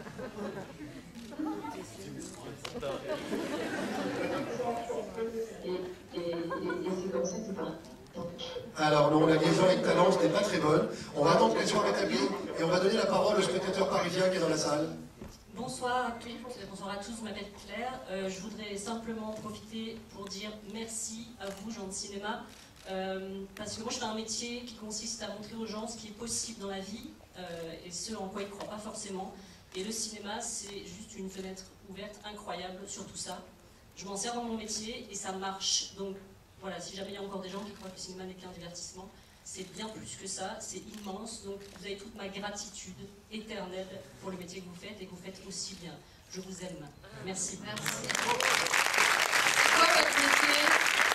Speaker 7: C'est comme ça que c'est parti.
Speaker 1: Alors non, la liaison avec Talence n'est pas très bonne. On va attendre qu'elle soit rétablie et on va donner la parole au spectateur parisien qui est dans la salle.
Speaker 19: Bonsoir à toutes, bonsoir à tous, je m'appelle Claire. Je voudrais simplement profiter pour dire merci à vous, gens de cinéma, parce que moi je fais un métier qui consiste à montrer aux gens ce qui est possible dans la vie et ce en quoi ils ne croient pas forcément. Et le cinéma, c'est juste une fenêtre ouverte incroyable sur tout ça. Je m'en sers dans mon métier et ça marche. Donc voilà, si jamais il y a encore des gens qui croient que le cinéma n'est qu'un divertissement, c'est bien plus que ça, c'est immense. Donc vous avez toute ma gratitude éternelle pour le métier que vous faites et que vous faites aussi bien. Je vous aime. Merci.
Speaker 2: Merci. C'est quoi votre métier?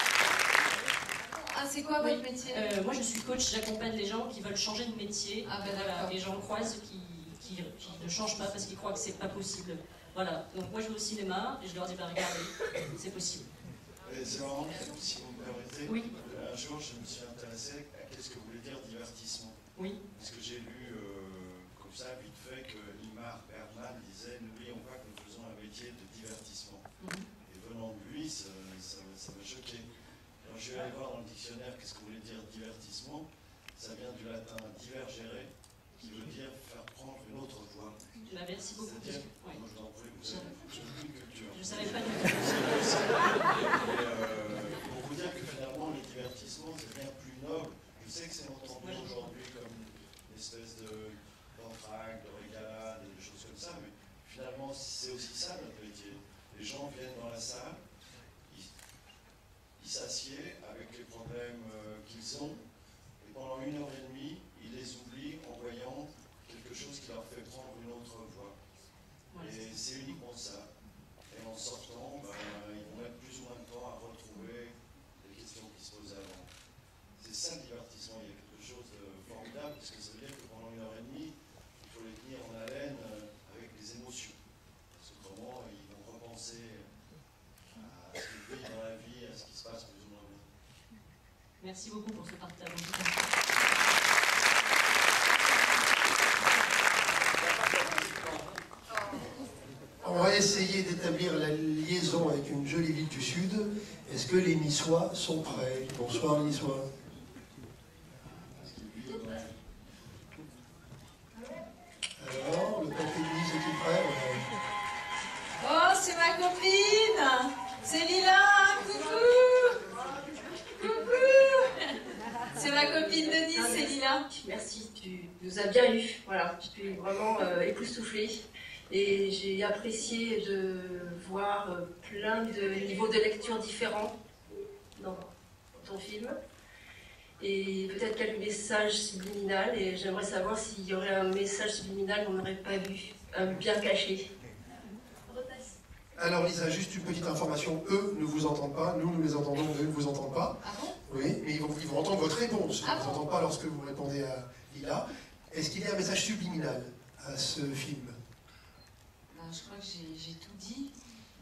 Speaker 2: Ah, c'est quoi votre métier?
Speaker 19: Moi je suis coach, j'accompagne les gens qui veulent changer de métier.
Speaker 2: Ah ben
Speaker 19: voilà, les gens croisent qui ne changent pas parce qu'ils croient que c'est pas possible. Voilà, donc moi je vais au cinéma et je leur dis, bah regardez, c'est possible.
Speaker 8: C'est marrant, si vous me permettez,
Speaker 19: oui.
Speaker 8: Un jour je me suis intéressé à qu'est-ce que voulait dire divertissement.
Speaker 19: Oui.
Speaker 8: Parce que j'ai lu comme ça, vite fait, que Ingmar Bergman disait, n'oublions pas que nous faisons un métier de divertissement. Et venant de lui, ça m'a choqué. Alors je vais aller voir dans le dictionnaire qu'est-ce que voulait dire divertissement. Ça vient du latin divergere, qui veut dire faire prendre une autre voie.
Speaker 19: Merci beaucoup.
Speaker 8: C'est-à-dire, moi je vous en prie, vous avez une culture.
Speaker 19: Je ne savais pas du tout.
Speaker 8: Pour vous dire que finalement, le divertissement, c'est bien plus noble. Je sais que c'est entendu aujourd'hui comme une espèce d'entraque, de régalade, des choses comme ça, mais finalement, c'est aussi ça notre métier. Les gens viennent dans la salle, ils s'assiedent avec les problèmes qu'ils ont, et pendant 1h30, ils les oublient en voyant quelque chose qui leur fait prendre une autre voie. Et c'est uniquement ça. Et en sortant, ils vont mettre plus ou moins de temps à retrouver les questions qui se posaient avant. C'est ça le divertissement. Il y a quelque chose de formidable, parce que ça veut dire que pendant 1h30, il faut les tenir en haleine avec des émotions. Parce qu'autrement, ils vont repenser à ce qu'ils vivent dans la vie, à ce qui se passe plus ou moins bien.
Speaker 19: Merci beaucoup pour ce partage.
Speaker 1: On va essayer d'établir la liaison avec une jolie ville du Sud. Est-ce que les Niçois sont prêts? Bonsoir Niçois.
Speaker 20: époustouflée. Et j'ai apprécié de voir plein de niveaux de lecture différents dans ton film. Et peut-être quelques messages subliminaux. Et j'aimerais savoir s'il y aurait un message subliminal qu'on n'aurait pas vu, bien caché.
Speaker 1: Alors Lisa, juste une petite information, eux ne vous entendent pas, nous les entendons, eux ne vous entendent pas.
Speaker 2: Ah bon?
Speaker 1: Oui, mais ils vont entendre votre réponse, ils ne vous entendent pas lorsque vous répondez à Lila. Est-ce qu'il y a un message subliminal à ce film?
Speaker 2: Je crois que j'ai tout dit.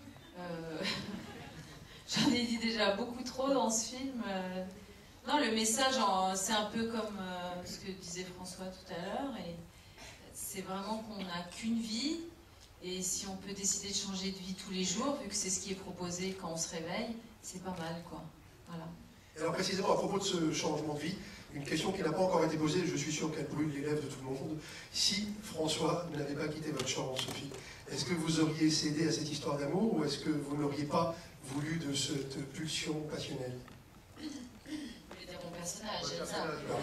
Speaker 2: J'en ai dit déjà beaucoup trop dans ce film. Non, le message, c'est un peu comme ce que disait François tout à l'heure. C'est vraiment qu'on n'a qu'une vie. Et si on peut décider de changer de vie tous les jours, vu que c'est ce qui est proposé quand on se réveille, c'est pas mal, quoi. Voilà.
Speaker 1: Alors précisément, à propos de ce changement de vie, une question qui n'a pas encore été posée, je suis sûr qu'elle brûle les lèvres de tout le monde. Si François n'avait pas quitté votre chambre, Sophie, est-ce que vous auriez cédé à cette histoire d'amour ou est-ce que vous n'auriez pas voulu de cette pulsion passionnelle?
Speaker 9: Vous voulez dire mon personnage, Elsa.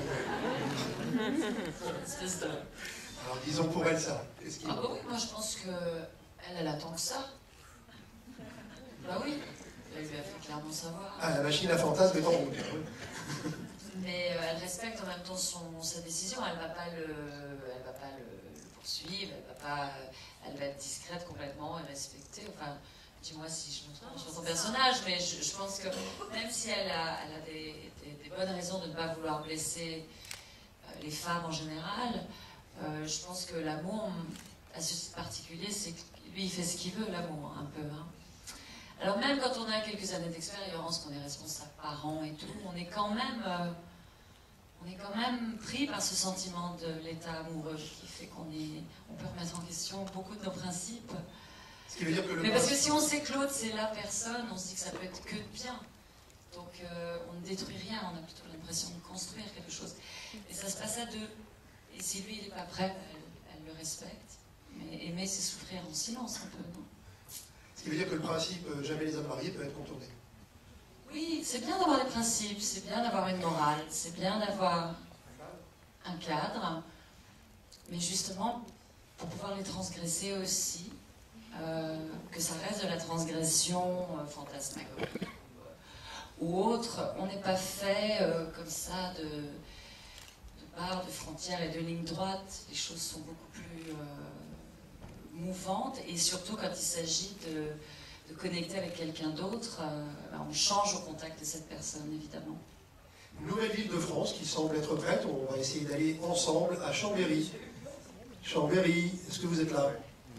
Speaker 1: Alors disons pour Elsa.
Speaker 9: Ah bah oui, moi je pense qu'elle attend que ça. Bah oui, elle lui a fait clairement savoir.
Speaker 1: Ah, la machine à fantasmes est en route.
Speaker 9: Mais elle respecte en même temps sa décision, elle va pas le poursuivre, elle va être discrète complètement et respectée. Enfin, dis-moi si je me trompe sur son personnage, mais je pense que même si elle a des bonnes raisons de ne pas vouloir blesser les femmes en général, je pense que l'amour, à ce titre particulier, c'est que lui, il fait ce qu'il veut, l'amour, un peu. Hein. Alors même quand on a quelques années d'expérience, qu'on est responsable parents et tout, on est quand même pris par ce sentiment de l'état amoureux qui fait qu'on peut remettre en question beaucoup de nos principes.
Speaker 1: Ce qui veut dire que
Speaker 9: mais parce que si on sait que l'autre c'est la personne, on se dit que ça peut être que de bien. Donc on ne détruit rien, on a plutôt l'impression de construire quelque chose. Et ça se passe à deux. Et si lui il n'est pas prêt, elle le respecte. Mais aimer c'est souffrir en silence un peu, non?
Speaker 1: Ce qui veut dire que le principe jamais les hommes mariés peut être contourné.
Speaker 9: Oui, c'est bien d'avoir des principes, c'est bien d'avoir une morale, c'est bien d'avoir un cadre, mais justement, pour pouvoir les transgresser aussi, que ça reste de la transgression fantasmagorique ou autre, on n'est pas fait comme ça de barres, de frontières et de lignes droites. Les choses sont beaucoup plus mouvantes, et surtout quand il s'agit de connecter avec quelqu'un d'autre, on change au contact de cette personne, évidemment.
Speaker 1: Nouvelle ville de France qui semble être prête. On va essayer d'aller ensemble à Chambéry. Chambéry, est-ce que vous êtes là?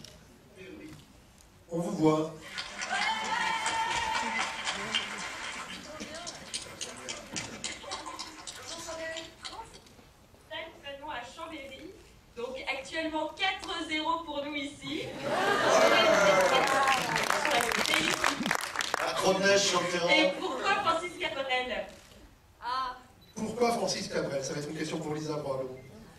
Speaker 1: On vous voit.
Speaker 21: Actuellement à Chambéry, donc actuellement 4-0 pour nous ici.
Speaker 8: Trop de neige sur le terrain.
Speaker 21: Et pourquoi Francis Cabrel?
Speaker 1: Pourquoi Francis Cabrel? Ça va être une question pour Lisa, probablement.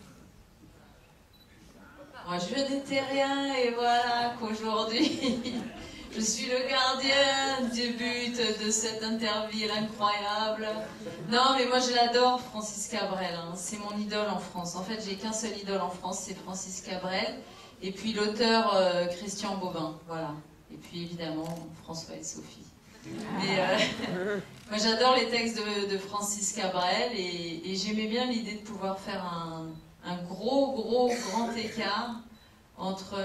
Speaker 2: Moi, je n'étais rien et voilà qu'aujourd'hui, je suis le gardien du but de cette interview incroyable. Non, mais moi, je l'adore, Francis Cabrel. Hein. C'est mon idole en France. En fait, j'ai qu'un seul idole en France, c'est Francis Cabrel. Et puis l'auteur Christian Bobin. Voilà. Et puis, évidemment, François et Sophie. Mais moi, j'adore les textes de Francis Cabrel et j'aimais bien l'idée de pouvoir faire un grand écart entre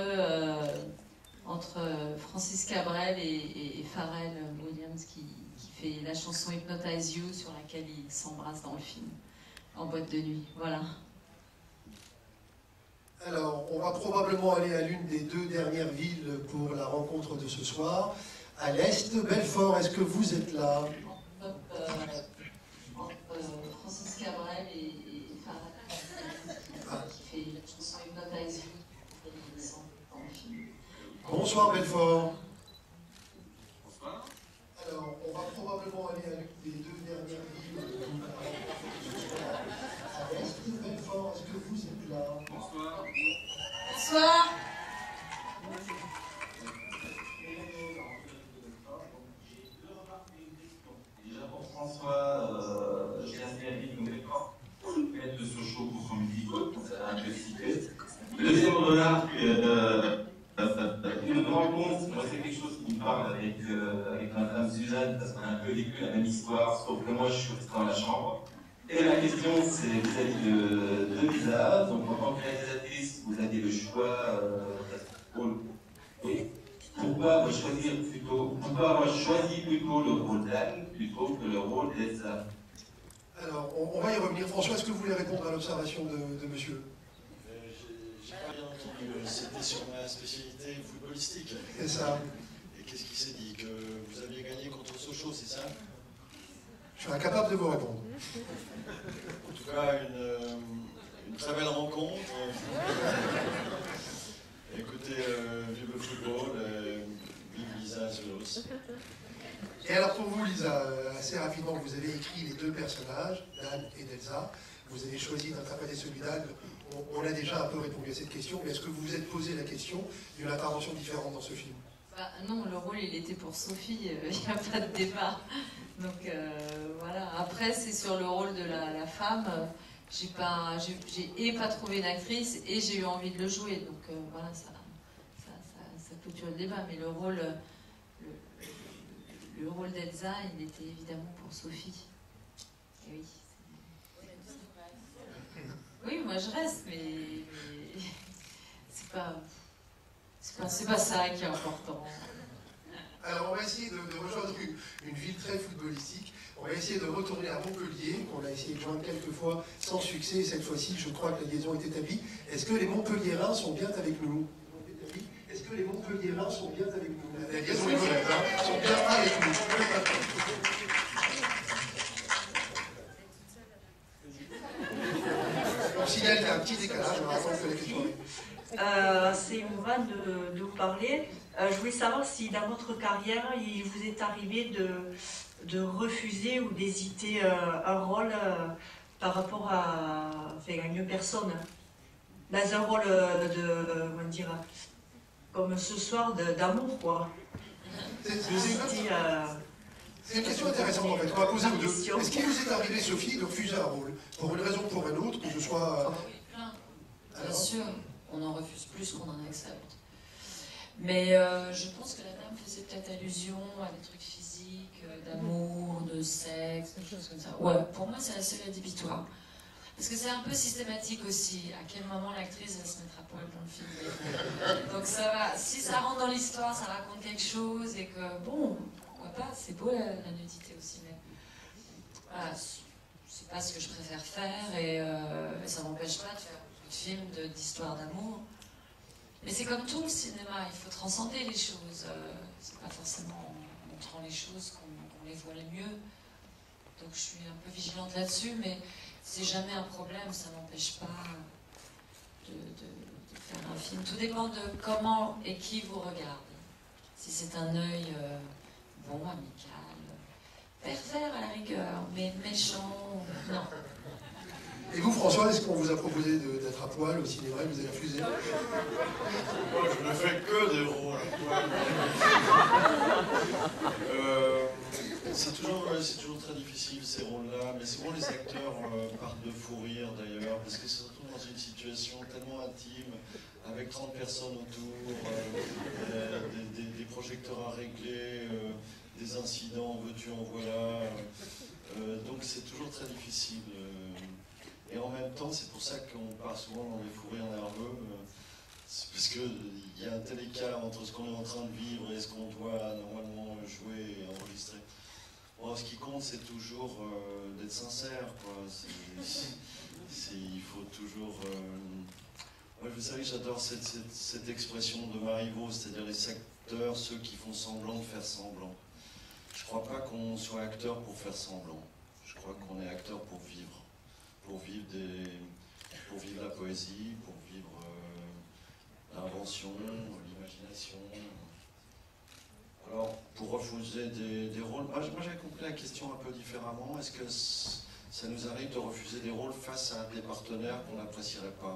Speaker 2: Francis Cabrel et Pharrell Williams qui fait la chanson Hypnotize You sur laquelle ils s'embrassent dans le film, en boîte de nuit. Voilà.
Speaker 1: Alors, on va probablement aller à l'une des deux dernières villes pour la rencontre de ce soir. À l'Est, Belfort, est-ce que vous êtes là?
Speaker 2: Francis Cabrel et Pharrell qui fait la chanson Hypnotize You dans le film.
Speaker 1: Bonsoir Belfort.
Speaker 5: Bonsoir.
Speaker 1: Alors, on va probablement aller à l'une des deux dernières villes pour la rencontre de ce soir. À l'Est, Belfort, est-ce que vous êtes là?
Speaker 5: Bonsoir.
Speaker 2: Bonsoir.
Speaker 18: Déjà pour François, j'ai assez à vivre comme Belfort. Peut-être de Sochaux pour son musique, ça a un peu cité. Le deuxième remarque, une rencontre, moi c'est quelque chose qui me parle avec ma femme Suzanne, parce qu'on a un peu vécu la même histoire, sauf que moi je suis resté dans la chambre. Et la question c'est vis-à-vis de Lisa, donc en tant que réalisatrice, vous aviez le choix pourquoi avoir choisi plutôt le rôle d'Anne plutôt que le rôle d'Elsa?
Speaker 1: Alors, on va y revenir. François, est-ce que vous voulez répondre à l'observation de monsieur?
Speaker 8: J'ai pas bien entendu, c'était sur ma spécialité footballistique.
Speaker 1: C'est ça.
Speaker 8: Et qu'est-ce qui s'est dit? Que vous aviez gagné contre Sochaux, c'est ça?
Speaker 1: Je suis incapable de vous répondre.
Speaker 8: En tout cas, une très belle rencontre. Écoutez, vive le football, vive Lisa Zulos.
Speaker 1: Et alors pour vous, Lisa, assez rapidement, vous avez écrit les deux personnages, d'Anne et d'Elsa. Vous avez choisi d'interpréter celui d'Anne. On a déjà un peu répondu à cette question, mais est-ce que vous vous êtes posé la question d'une intervention différente dans ce film?
Speaker 2: Non, le rôle il était pour Sophie, il n'y a pas de débat. Donc voilà, après c'est sur le rôle de la femme, j'ai pas trouvé d'actrice et j'ai eu envie de le jouer. Donc voilà, ça clôture le débat, mais le rôle d'Elsa, il était évidemment pour Sophie. Et oui. Oui, moi je reste, mais c'est pas ça qui est important.
Speaker 1: Alors on va essayer de rejoindre une ville très footballistique. On va essayer de retourner à Montpellier, qu'on a essayé de joindre quelques fois sans succès. Et cette fois-ci, je crois que la liaison est établie. Est-ce que les Montpelliérains sont bien avec nous? Est-ce que les Montpelliérains sont bien avec nous? La liaison est correcte, hein, sont bien avec nous. On signale qu'il y a un petit décalage, on va attendre que la question arrive.
Speaker 4: C'est Yvan de vous parler. Je voulais savoir si dans votre carrière, il vous est arrivé de refuser ou d'hésiter un rôle par rapport à une personne. Dans un rôle comment dire, comme ce soir, d'amour, quoi.
Speaker 1: C'est une question intéressante en fait, qu'on va poser aux deux. Est-ce qu'il vous est arrivé, Sophie, de refuser un rôle, pour une raison ou pour une autre, que ce soit...
Speaker 9: Bien sûr, on en refuse plus qu'on en accepte. Mais je pense que la dame faisait peut-être allusion à des trucs physiques, d'amour, de sexe, des choses comme ça. Ouais, pour moi c'est assez rédhibitoire. Parce que c'est un peu systématique aussi, à quel moment l'actrice va se mettre à poil dans le film. Donc ça va, si ça rentre dans l'histoire, ça raconte quelque chose et que, bon, pourquoi pas, c'est beau la nudité aussi, mais voilà, c'est pas ce que je préfère faire et ça m'empêche pas de faire beaucoup de films d'histoires d'amour. Mais c'est comme tout le cinéma, il faut transcender les choses. C'est pas forcément en montrant les choses qu'on les voit les mieux. Donc je suis un peu vigilante là-dessus, mais c'est jamais un problème, ça n'empêche pas de faire un film. Tout dépend de comment et qui vous regarde. Si c'est un œil bon, amical, pervers à la rigueur, mais méchant, non.
Speaker 1: Et vous, François, est-ce qu'on vous a proposé d'être à poil au cinéma et vous avez refusé?
Speaker 8: Moi, je ne fais que des rôles à poil. C'est toujours très difficile ces rôles-là, mais souvent les acteurs partent de fou rire d'ailleurs, parce qu'ils se retrouvent dans une situation tellement intime, avec 30 personnes autour, des projecteurs à régler, des incidents, veux-tu en voilà. Donc c'est toujours très difficile. Et en même temps, c'est pour ça qu'on part souvent dans des fous rires nerveux, parce qu'il y a un tel écart entre ce qu'on est en train de vivre et ce qu'on doit normalement jouer et enregistrer. Bon, ce qui compte, c'est toujours d'être sincère, quoi. Il faut toujours... Moi, vous savez, j'adore cette expression de Marivaux, c'est-à-dire les acteurs, ceux qui font semblant de faire semblant. Je ne crois pas qu'on soit acteur pour faire semblant. Je crois qu'on est acteur pour vivre la poésie, pour vivre l'invention, l'imagination. Alors, pour refuser des rôles, moi j'avais compris la question un peu différemment. Est-ce que ça nous arrive de refuser des rôles face à des partenaires qu'on n'apprécierait pas?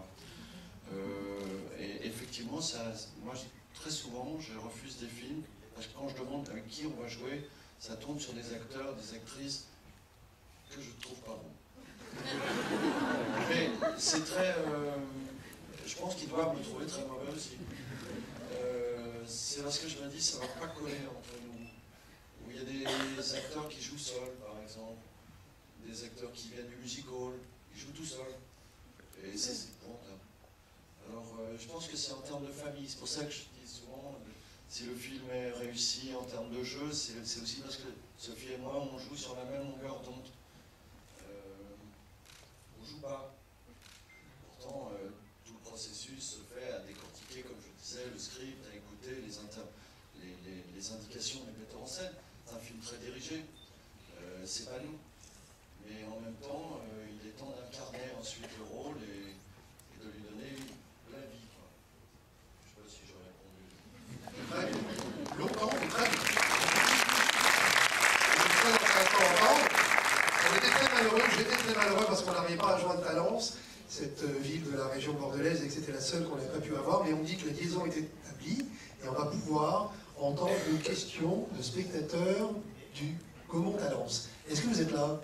Speaker 8: Et effectivement, moi très souvent, je refuse des films, parce que quand je demande avec qui on va jouer, ça tombe sur des acteurs, des actrices que je ne trouve pas bons. Mais c'est très... je pense qu'ils doivent me trouver très mauvais aussi. C'est parce que je me dis, ça ne va pas coller entre nous. Où il y a des acteurs qui jouent seuls, par exemple, des acteurs qui viennent du music hall, ils jouent tout seuls. Et c'est bon, là. Alors, je pense que c'est en termes de famille. C'est pour ça que je dis souvent, si le film est réussi en termes de jeu, c'est aussi parce que Sophie et moi, on joue sur la même longueur d'onde. On ne joue pas. Pourtant, tout le processus se fait à décortiquer, comme je disais, le script, à écouter les indications du metteur en scène. C'est un film très dirigé. C'est pas nous. Mais en même temps, il est temps d'incarner ensuite le rôle et de lui donner la vie. Quoi. Je ne sais pas si j'aurais répondu.
Speaker 1: Très bien. Longtemps, mais très bien. C'est très intéressant à entendre. On était très malheureux, j'étais très malheureux parce qu'on n'arrivait pas à joindre Talence, cette ville de la région bordelaise, et que c'était la seule qu'on n'avait pas pu avoir, mais on me dit que la liaison était établie et on va pouvoir entendre une question de spectateurs du Gaumont-Talence. Est-ce que vous êtes là?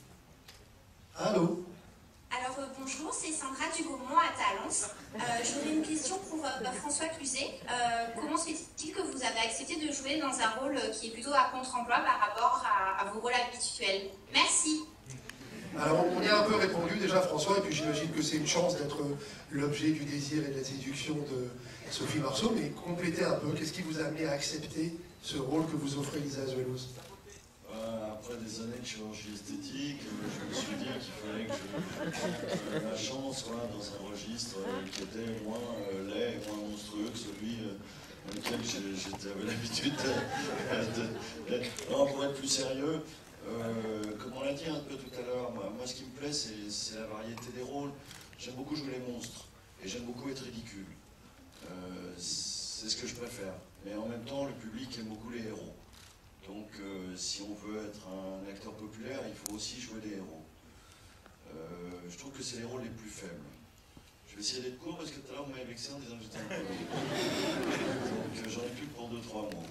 Speaker 1: Allô?
Speaker 3: Alors bonjour, c'est Sandra du Gaumont à Talence. J'aurais une question pour François Cluzet. Comment se fait-il que vous avez accepté de jouer dans un rôle qui est plutôt à contre-emploi par rapport à vos rôles habituels? Merci.
Speaker 1: Alors on y a un peu répondu déjà François, et puis j'imagine que c'est une chance d'être l'objet du désir et de la séduction de Sophie Marceau, mais complétez un peu, qu'est-ce qui vous a amené à accepter ce rôle que vous offrez Lisa Azuelos?
Speaker 8: Après des années de chirurgie esthétique, je me suis dit qu'il fallait que ma chance soit dans un registre qui était moins laid et moins monstrueux que celui dans lequel j'avais l'habitude d'être. Non, pour être plus sérieux, comme on l'a dit un peu tout à l'heure, moi ce qui me plaît c'est la variété des rôles. J'aime beaucoup jouer les monstres et j'aime beaucoup être ridicule. C'est ce que je préfère. Mais en même temps, le public aime beaucoup les héros. Donc, si on veut être un acteur populaire, il faut aussi jouer des héros. Je trouve que c'est les rôles les plus faibles. Je vais essayer d'être court parce que tout à l'heure, vous m'avez vexé en disant que j'étais un peu long. Donc, j'en ai plus pour 2-3 mois.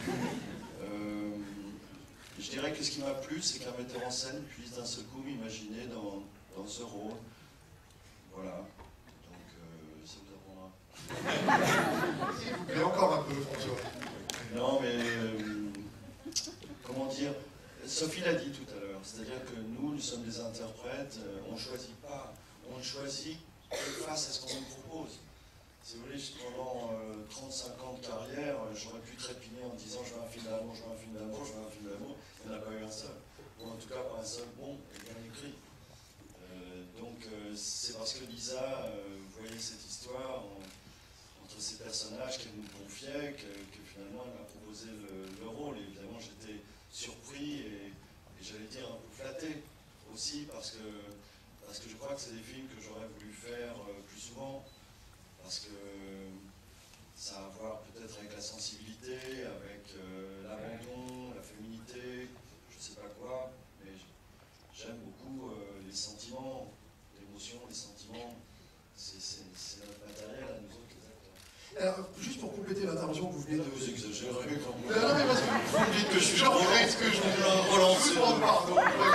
Speaker 8: Je dirais que ce qui m'a plu, c'est qu'un metteur en scène puisse d'un seul coup m'imaginer dans ce rôle. Voilà. Donc, ça vous apprendra.
Speaker 1: Mais encore un peu, François.
Speaker 8: Non, mais... comment dire, Sophie l'a dit tout à l'heure, c'est-à-dire que nous sommes des interprètes, on ne choisit pas, on ne choisit que face à ce qu'on nous propose. Si vous voulez, pendant 35 ans de carrière, j'aurais pu trépigner en disant je veux un film d'amour, je veux un film d'amour, je veux un film d'amour, il n'y en a pas eu un seul. Ou en tout cas pas un seul bon et bien écrit. Donc c'est parce que Lisa voyait cette histoire entre ces personnages qu'elle nous confiait que finalement elle m'a proposé le rôle. Et évidemment j'étais surpris et j'allais dire un peu flatté aussi parce que je crois que c'est des films que j'aurais voulu faire plus souvent parce que ça a à voir peut-être avec la sensibilité, avec l'abandon, la féminité, je ne sais pas quoi, mais j'aime beaucoup les sentiments, l'émotion, les sentiments, c'est notre matériel à nous autres les acteurs.
Speaker 1: Alors, juste pour compléter l'intervention que vous venez de...
Speaker 8: Vous exagérez quand même.
Speaker 1: Non, mais parce que vous me dites que je suis ce que je vous
Speaker 8: relancer.
Speaker 1: Pardon.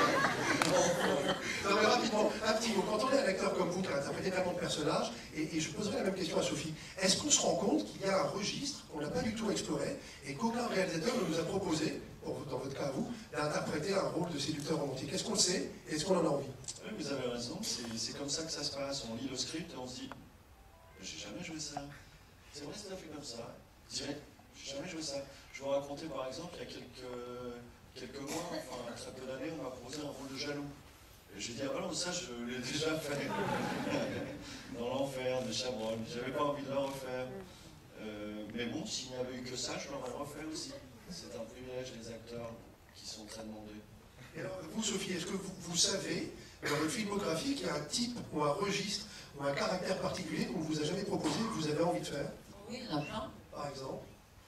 Speaker 1: Non, mais rapidement, un petit mot. Quand on est un acteur comme vous qui a interprété tellement de personnages, et je poserai la même question à Sophie, est-ce qu'on se rend compte qu'il y a un registre qu'on n'a pas du tout exploré et qu'aucun réalisateur ne nous a proposé, dans votre cas à vous, d'interpréter un rôle de séducteur romantique? Est-ce qu'on le sait et est-ce qu'on en a envie?
Speaker 8: Oui, vous avez raison, c'est comme ça que ça se passe. On lit le script et on se dit, j'ai jamais joué ça. C'est vrai, c'est tout à fait comme ça. J'ai jamais joué ça. Je vais vous raconter par exemple, il y a quelques mois, enfin très peu d'années, on m'a proposé un rôle de jaloux. Et j'ai dit, ah non, ça je l'ai déjà fait. Dans l'enfer de Chabrol. J'avais pas envie de le refaire. Mais bon, s'il n'y avait eu que ça, je l'aurais refait aussi. C'est un privilège des acteurs qui sont très demandés.
Speaker 1: Et alors, vous, Sophie, est-ce que vous savez, dans votre filmographie, qu'il y a un type ou un registre ou un caractère particulier qu'on ne vous a jamais proposé et que vous avez envie de faire?
Speaker 9: Oui, il y en a plein.
Speaker 1: Par exemple?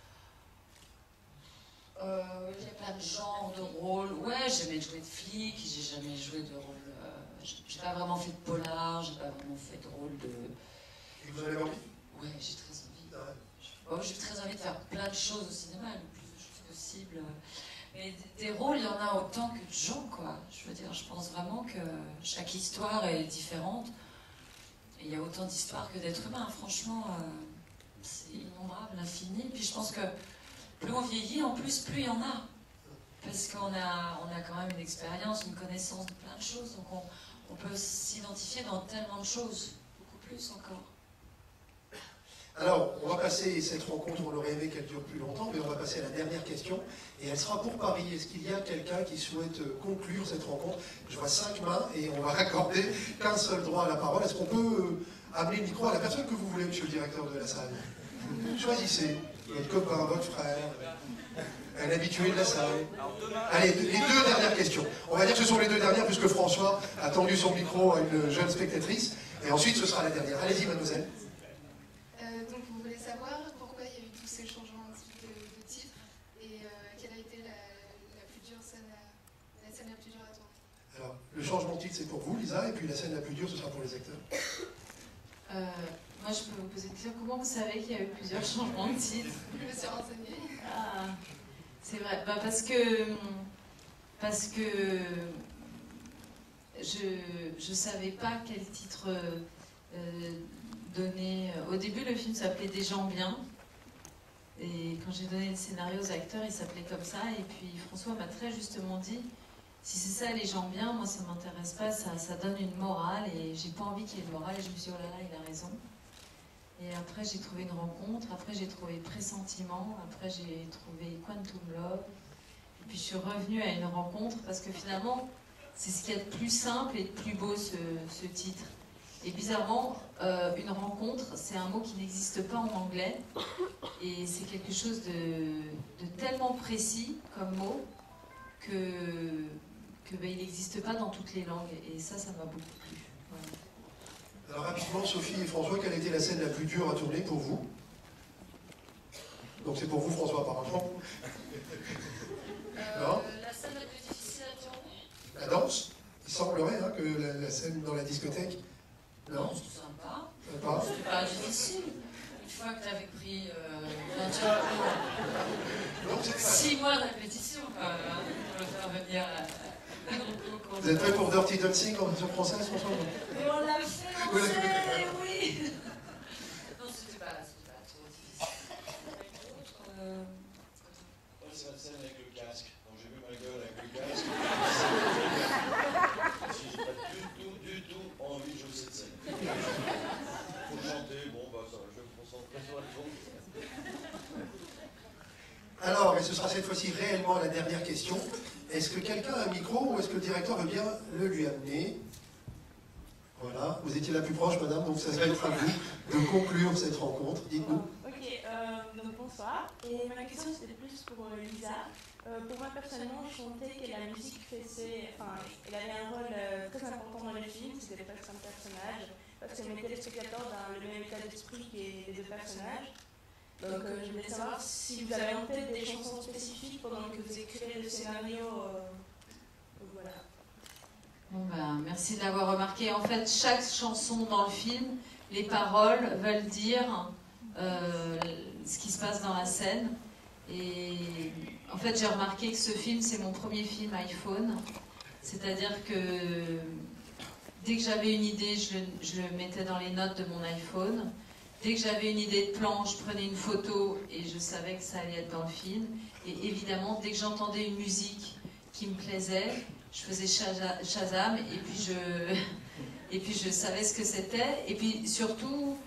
Speaker 9: J'ai plein de genres de rôles. Ouais, j'ai jamais joué de flic, j'ai jamais joué de rôle. J'ai pas vraiment fait de polar, j'ai pas vraiment fait de rôle de.
Speaker 1: Et vous en avez envie?
Speaker 9: Ouais, j'ai très envie. J'ai très envie de faire plein de choses au cinéma, le plus de choses possible. Mais des rôles, il y en a autant que de gens, quoi. Je veux dire, je pense vraiment que chaque histoire est différente. Et il y a autant d'histoires que d'êtres humains. Franchement, c'est innombrable, l'infini. Puis je pense que plus on vieillit, en plus, plus il y en a. Parce qu'on a quand même une expérience, une connaissance de plein de choses. Donc on peut s'identifier dans tellement de choses, beaucoup plus encore.
Speaker 1: Alors, on va passer cette rencontre, on aurait aimé qu'elle dure plus longtemps, mais on va passer à la dernière question, et elle sera pour Paris. Est-ce qu'il y a quelqu'un qui souhaite conclure cette rencontre? Je vois 5 mains, et on va accorder qu'un seul droit à la parole. Est-ce qu'on peut amener le micro à la personne que vous voulez, monsieur le directeur de la salle? Choisissez, votre copain, votre frère, un habitué de la salle. Allez, les 2 dernières questions. On va dire que ce sont les 2 dernières, puisque François a tendu son micro à une jeune spectatrice, et ensuite ce sera la dernière. Allez-y, mademoiselle.
Speaker 7: Donc vous voulez savoir pourquoi il y a eu tous ces changements de titre et quelle a été la plus dure scène, la scène la plus dure à tourner.
Speaker 1: Alors, le changement de titre, c'est pour vous, Lisa, et puis la scène la plus dure, ce sera pour les acteurs.
Speaker 2: Moi, je peux vous poser une question. Comment vous savez qu'il y a eu plusieurs changements de titre?
Speaker 7: Je me suis renseignée.
Speaker 2: Ah, c'est vrai. Bah, parce que je savais pas quel titre donner. Au début, le film s'appelait Des gens bien. Et quand j'ai donné le scénario aux acteurs, il s'appelait comme ça. Et puis François m'a très justement dit, si c'est ça les gens bien, moi ça m'intéresse pas, ça donne une morale et j'ai pas envie qu'il y ait de morale. Et je me suis dit, oh là là, il a raison. Et après j'ai trouvé une rencontre, après j'ai trouvé Pressentiment, après j'ai trouvé Quantum Love. Et puis je suis revenue à une rencontre parce que finalement, c'est ce qu'il y a de plus simple et de plus beau ce titre. Et bizarrement, une rencontre, c'est un mot qui n'existe pas en anglais. Et c'est quelque chose de tellement précis comme mot que il n'existe pas dans toutes les langues. Et ça m'a beaucoup plu. Voilà.
Speaker 1: Alors rapidement, Sophie et François, quelle a été la scène la plus dure à tourner pour vous? Donc c'est pour vous, François, apparemment. Non?
Speaker 9: La scène la plus difficile à tourner?
Speaker 1: La danse? Il semblerait que la scène dans la discothèque. Non,
Speaker 9: c'est sympa.
Speaker 1: Sympa.
Speaker 9: C'était pas difficile. Une fois que tu avais pris 6 mois de répétition, pour le faire venir.
Speaker 1: Vous êtes prêts pour Dirty Dancing en version française, François?
Speaker 9: Mais on l'a fait, on sait, oui. Non, c'était pas trop difficile.
Speaker 8: C'est la scène avec le casque. Quand j'ai vu ma gueule avec le casque, j'ai pas du tout envie de jouer cette scène. Faut chanter, bon bah ça, je vais me concentrer sur la chose.
Speaker 1: Alors, et ce sera cette fois-ci réellement la dernière question. Est-ce que quelqu'un a un micro ou est-ce que le directeur veut bien le lui amener? Voilà, vous étiez la plus proche, madame, donc ça va être à vous de conclure cette rencontre. Dites-nous.
Speaker 17: Ok, donc bonsoir. Et ma question c'était plus pour Lisa. Pour moi personnellement, je sentais que la musique elle avait un rôle très important dans le film, c'était presque un personnage, parce qu'elle mettait les spectateurs dans le même état d'esprit que les 2 personnages. Donc je voulais savoir si vous avez en tête des chansons spécifiques pendant que vous écrivez le scénario. Voilà.
Speaker 2: Bon ben, merci de l'avoir remarqué. En fait, chaque chanson dans le film, les paroles veulent dire ce qui se passe dans la scène. Et en fait, j'ai remarqué que ce film, c'est mon premier film iPhone. C'est-à-dire que dès que j'avais une idée, je le mettais dans les notes de mon iPhone. Dès que j'avais une idée de plan, je prenais une photo et je savais que ça allait être dans le film. Et évidemment, dès que j'entendais une musique qui me plaisait, je faisais Shazam et puis je savais ce que c'était. Et puis surtout,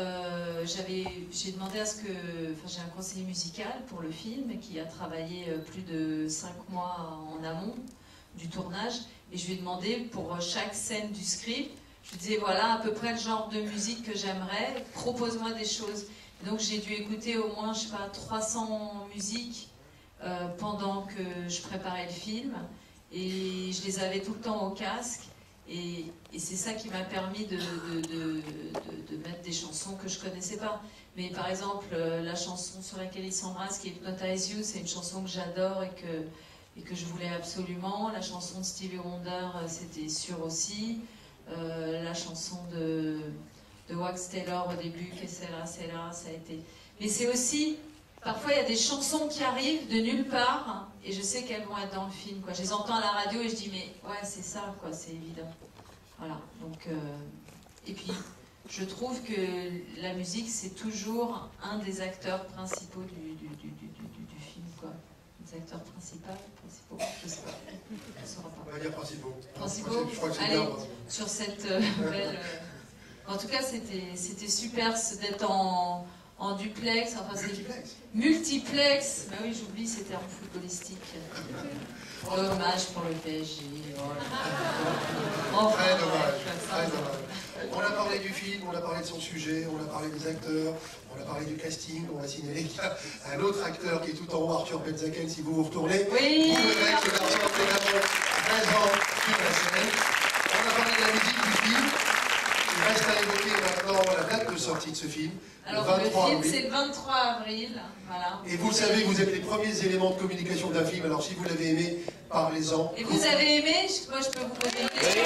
Speaker 2: j'ai demandé à ce que... Enfin, j'ai un conseiller musical pour le film qui a travaillé plus de 5 mois en amont du tournage. Et je lui ai demandé pour chaque scène du script, je lui disais voilà à peu près le genre de musique que j'aimerais, propose-moi des choses. Et donc j'ai dû écouter au moins, je sais pas, 300 musiques pendant que je préparais le film. Et je les avais tout le temps au casque. Et c'est ça qui m'a permis de mettre des chansons que je connaissais pas. Mais par exemple, la chanson sur laquelle ils s'embrassent, qui est Hypnotize You, c'est une chanson que j'adore et que je voulais absolument. La chanson de Stevie Wonder, c'était sûr aussi. La chanson de Wax Taylor au début, que c'est là, ça a été... Mais c'est aussi... Parfois, il y a des chansons qui arrivent de nulle part, et je sais qu'elles vont être dans le film, quoi. Je les entends à la radio et je dis, mais ouais, c'est ça, quoi, c'est évident. Voilà, donc... Et puis, je trouve que la musique, c'est toujours un des acteurs principaux du film, quoi. Des acteurs principaux, je sais pas.
Speaker 1: On va dire principaux.
Speaker 2: Principaux.
Speaker 1: Je crois que c'est
Speaker 2: Allez,
Speaker 1: bien, principaux.
Speaker 2: sur cette belle... En tout cas, c'était super d'être en duplex, enfin c'est multiplex. Bah oui, j'oublie ces termes footballistiques. Dommage pour le PSG.
Speaker 1: Enfin, très dommage, très dommage. On a parlé du film, on a parlé de son sujet, on a parlé des acteurs, on a parlé du casting, on a signalé qu'il y a un autre acteur qui est tout en haut, Arthur Benzaken, si vous vous retournez.
Speaker 2: Oui.
Speaker 1: Vous verrez que Arthur Benzaken, 13 ans sur la scène. On a parlé de la musique du film. Il reste à évoquer maintenant la date de sortie de ce film.
Speaker 2: Alors le film, c'est le 23 avril. Voilà.
Speaker 1: Et vous le savez, vous êtes les premiers éléments de communication d'un film. Alors si vous l'avez aimé, parlez-en.
Speaker 2: Et vous avez aimé? Moi, je peux vous poser une question.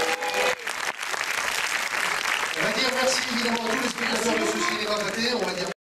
Speaker 1: On va dire merci évidemment à tous les spectateurs de ce cinéma pâté. On va dire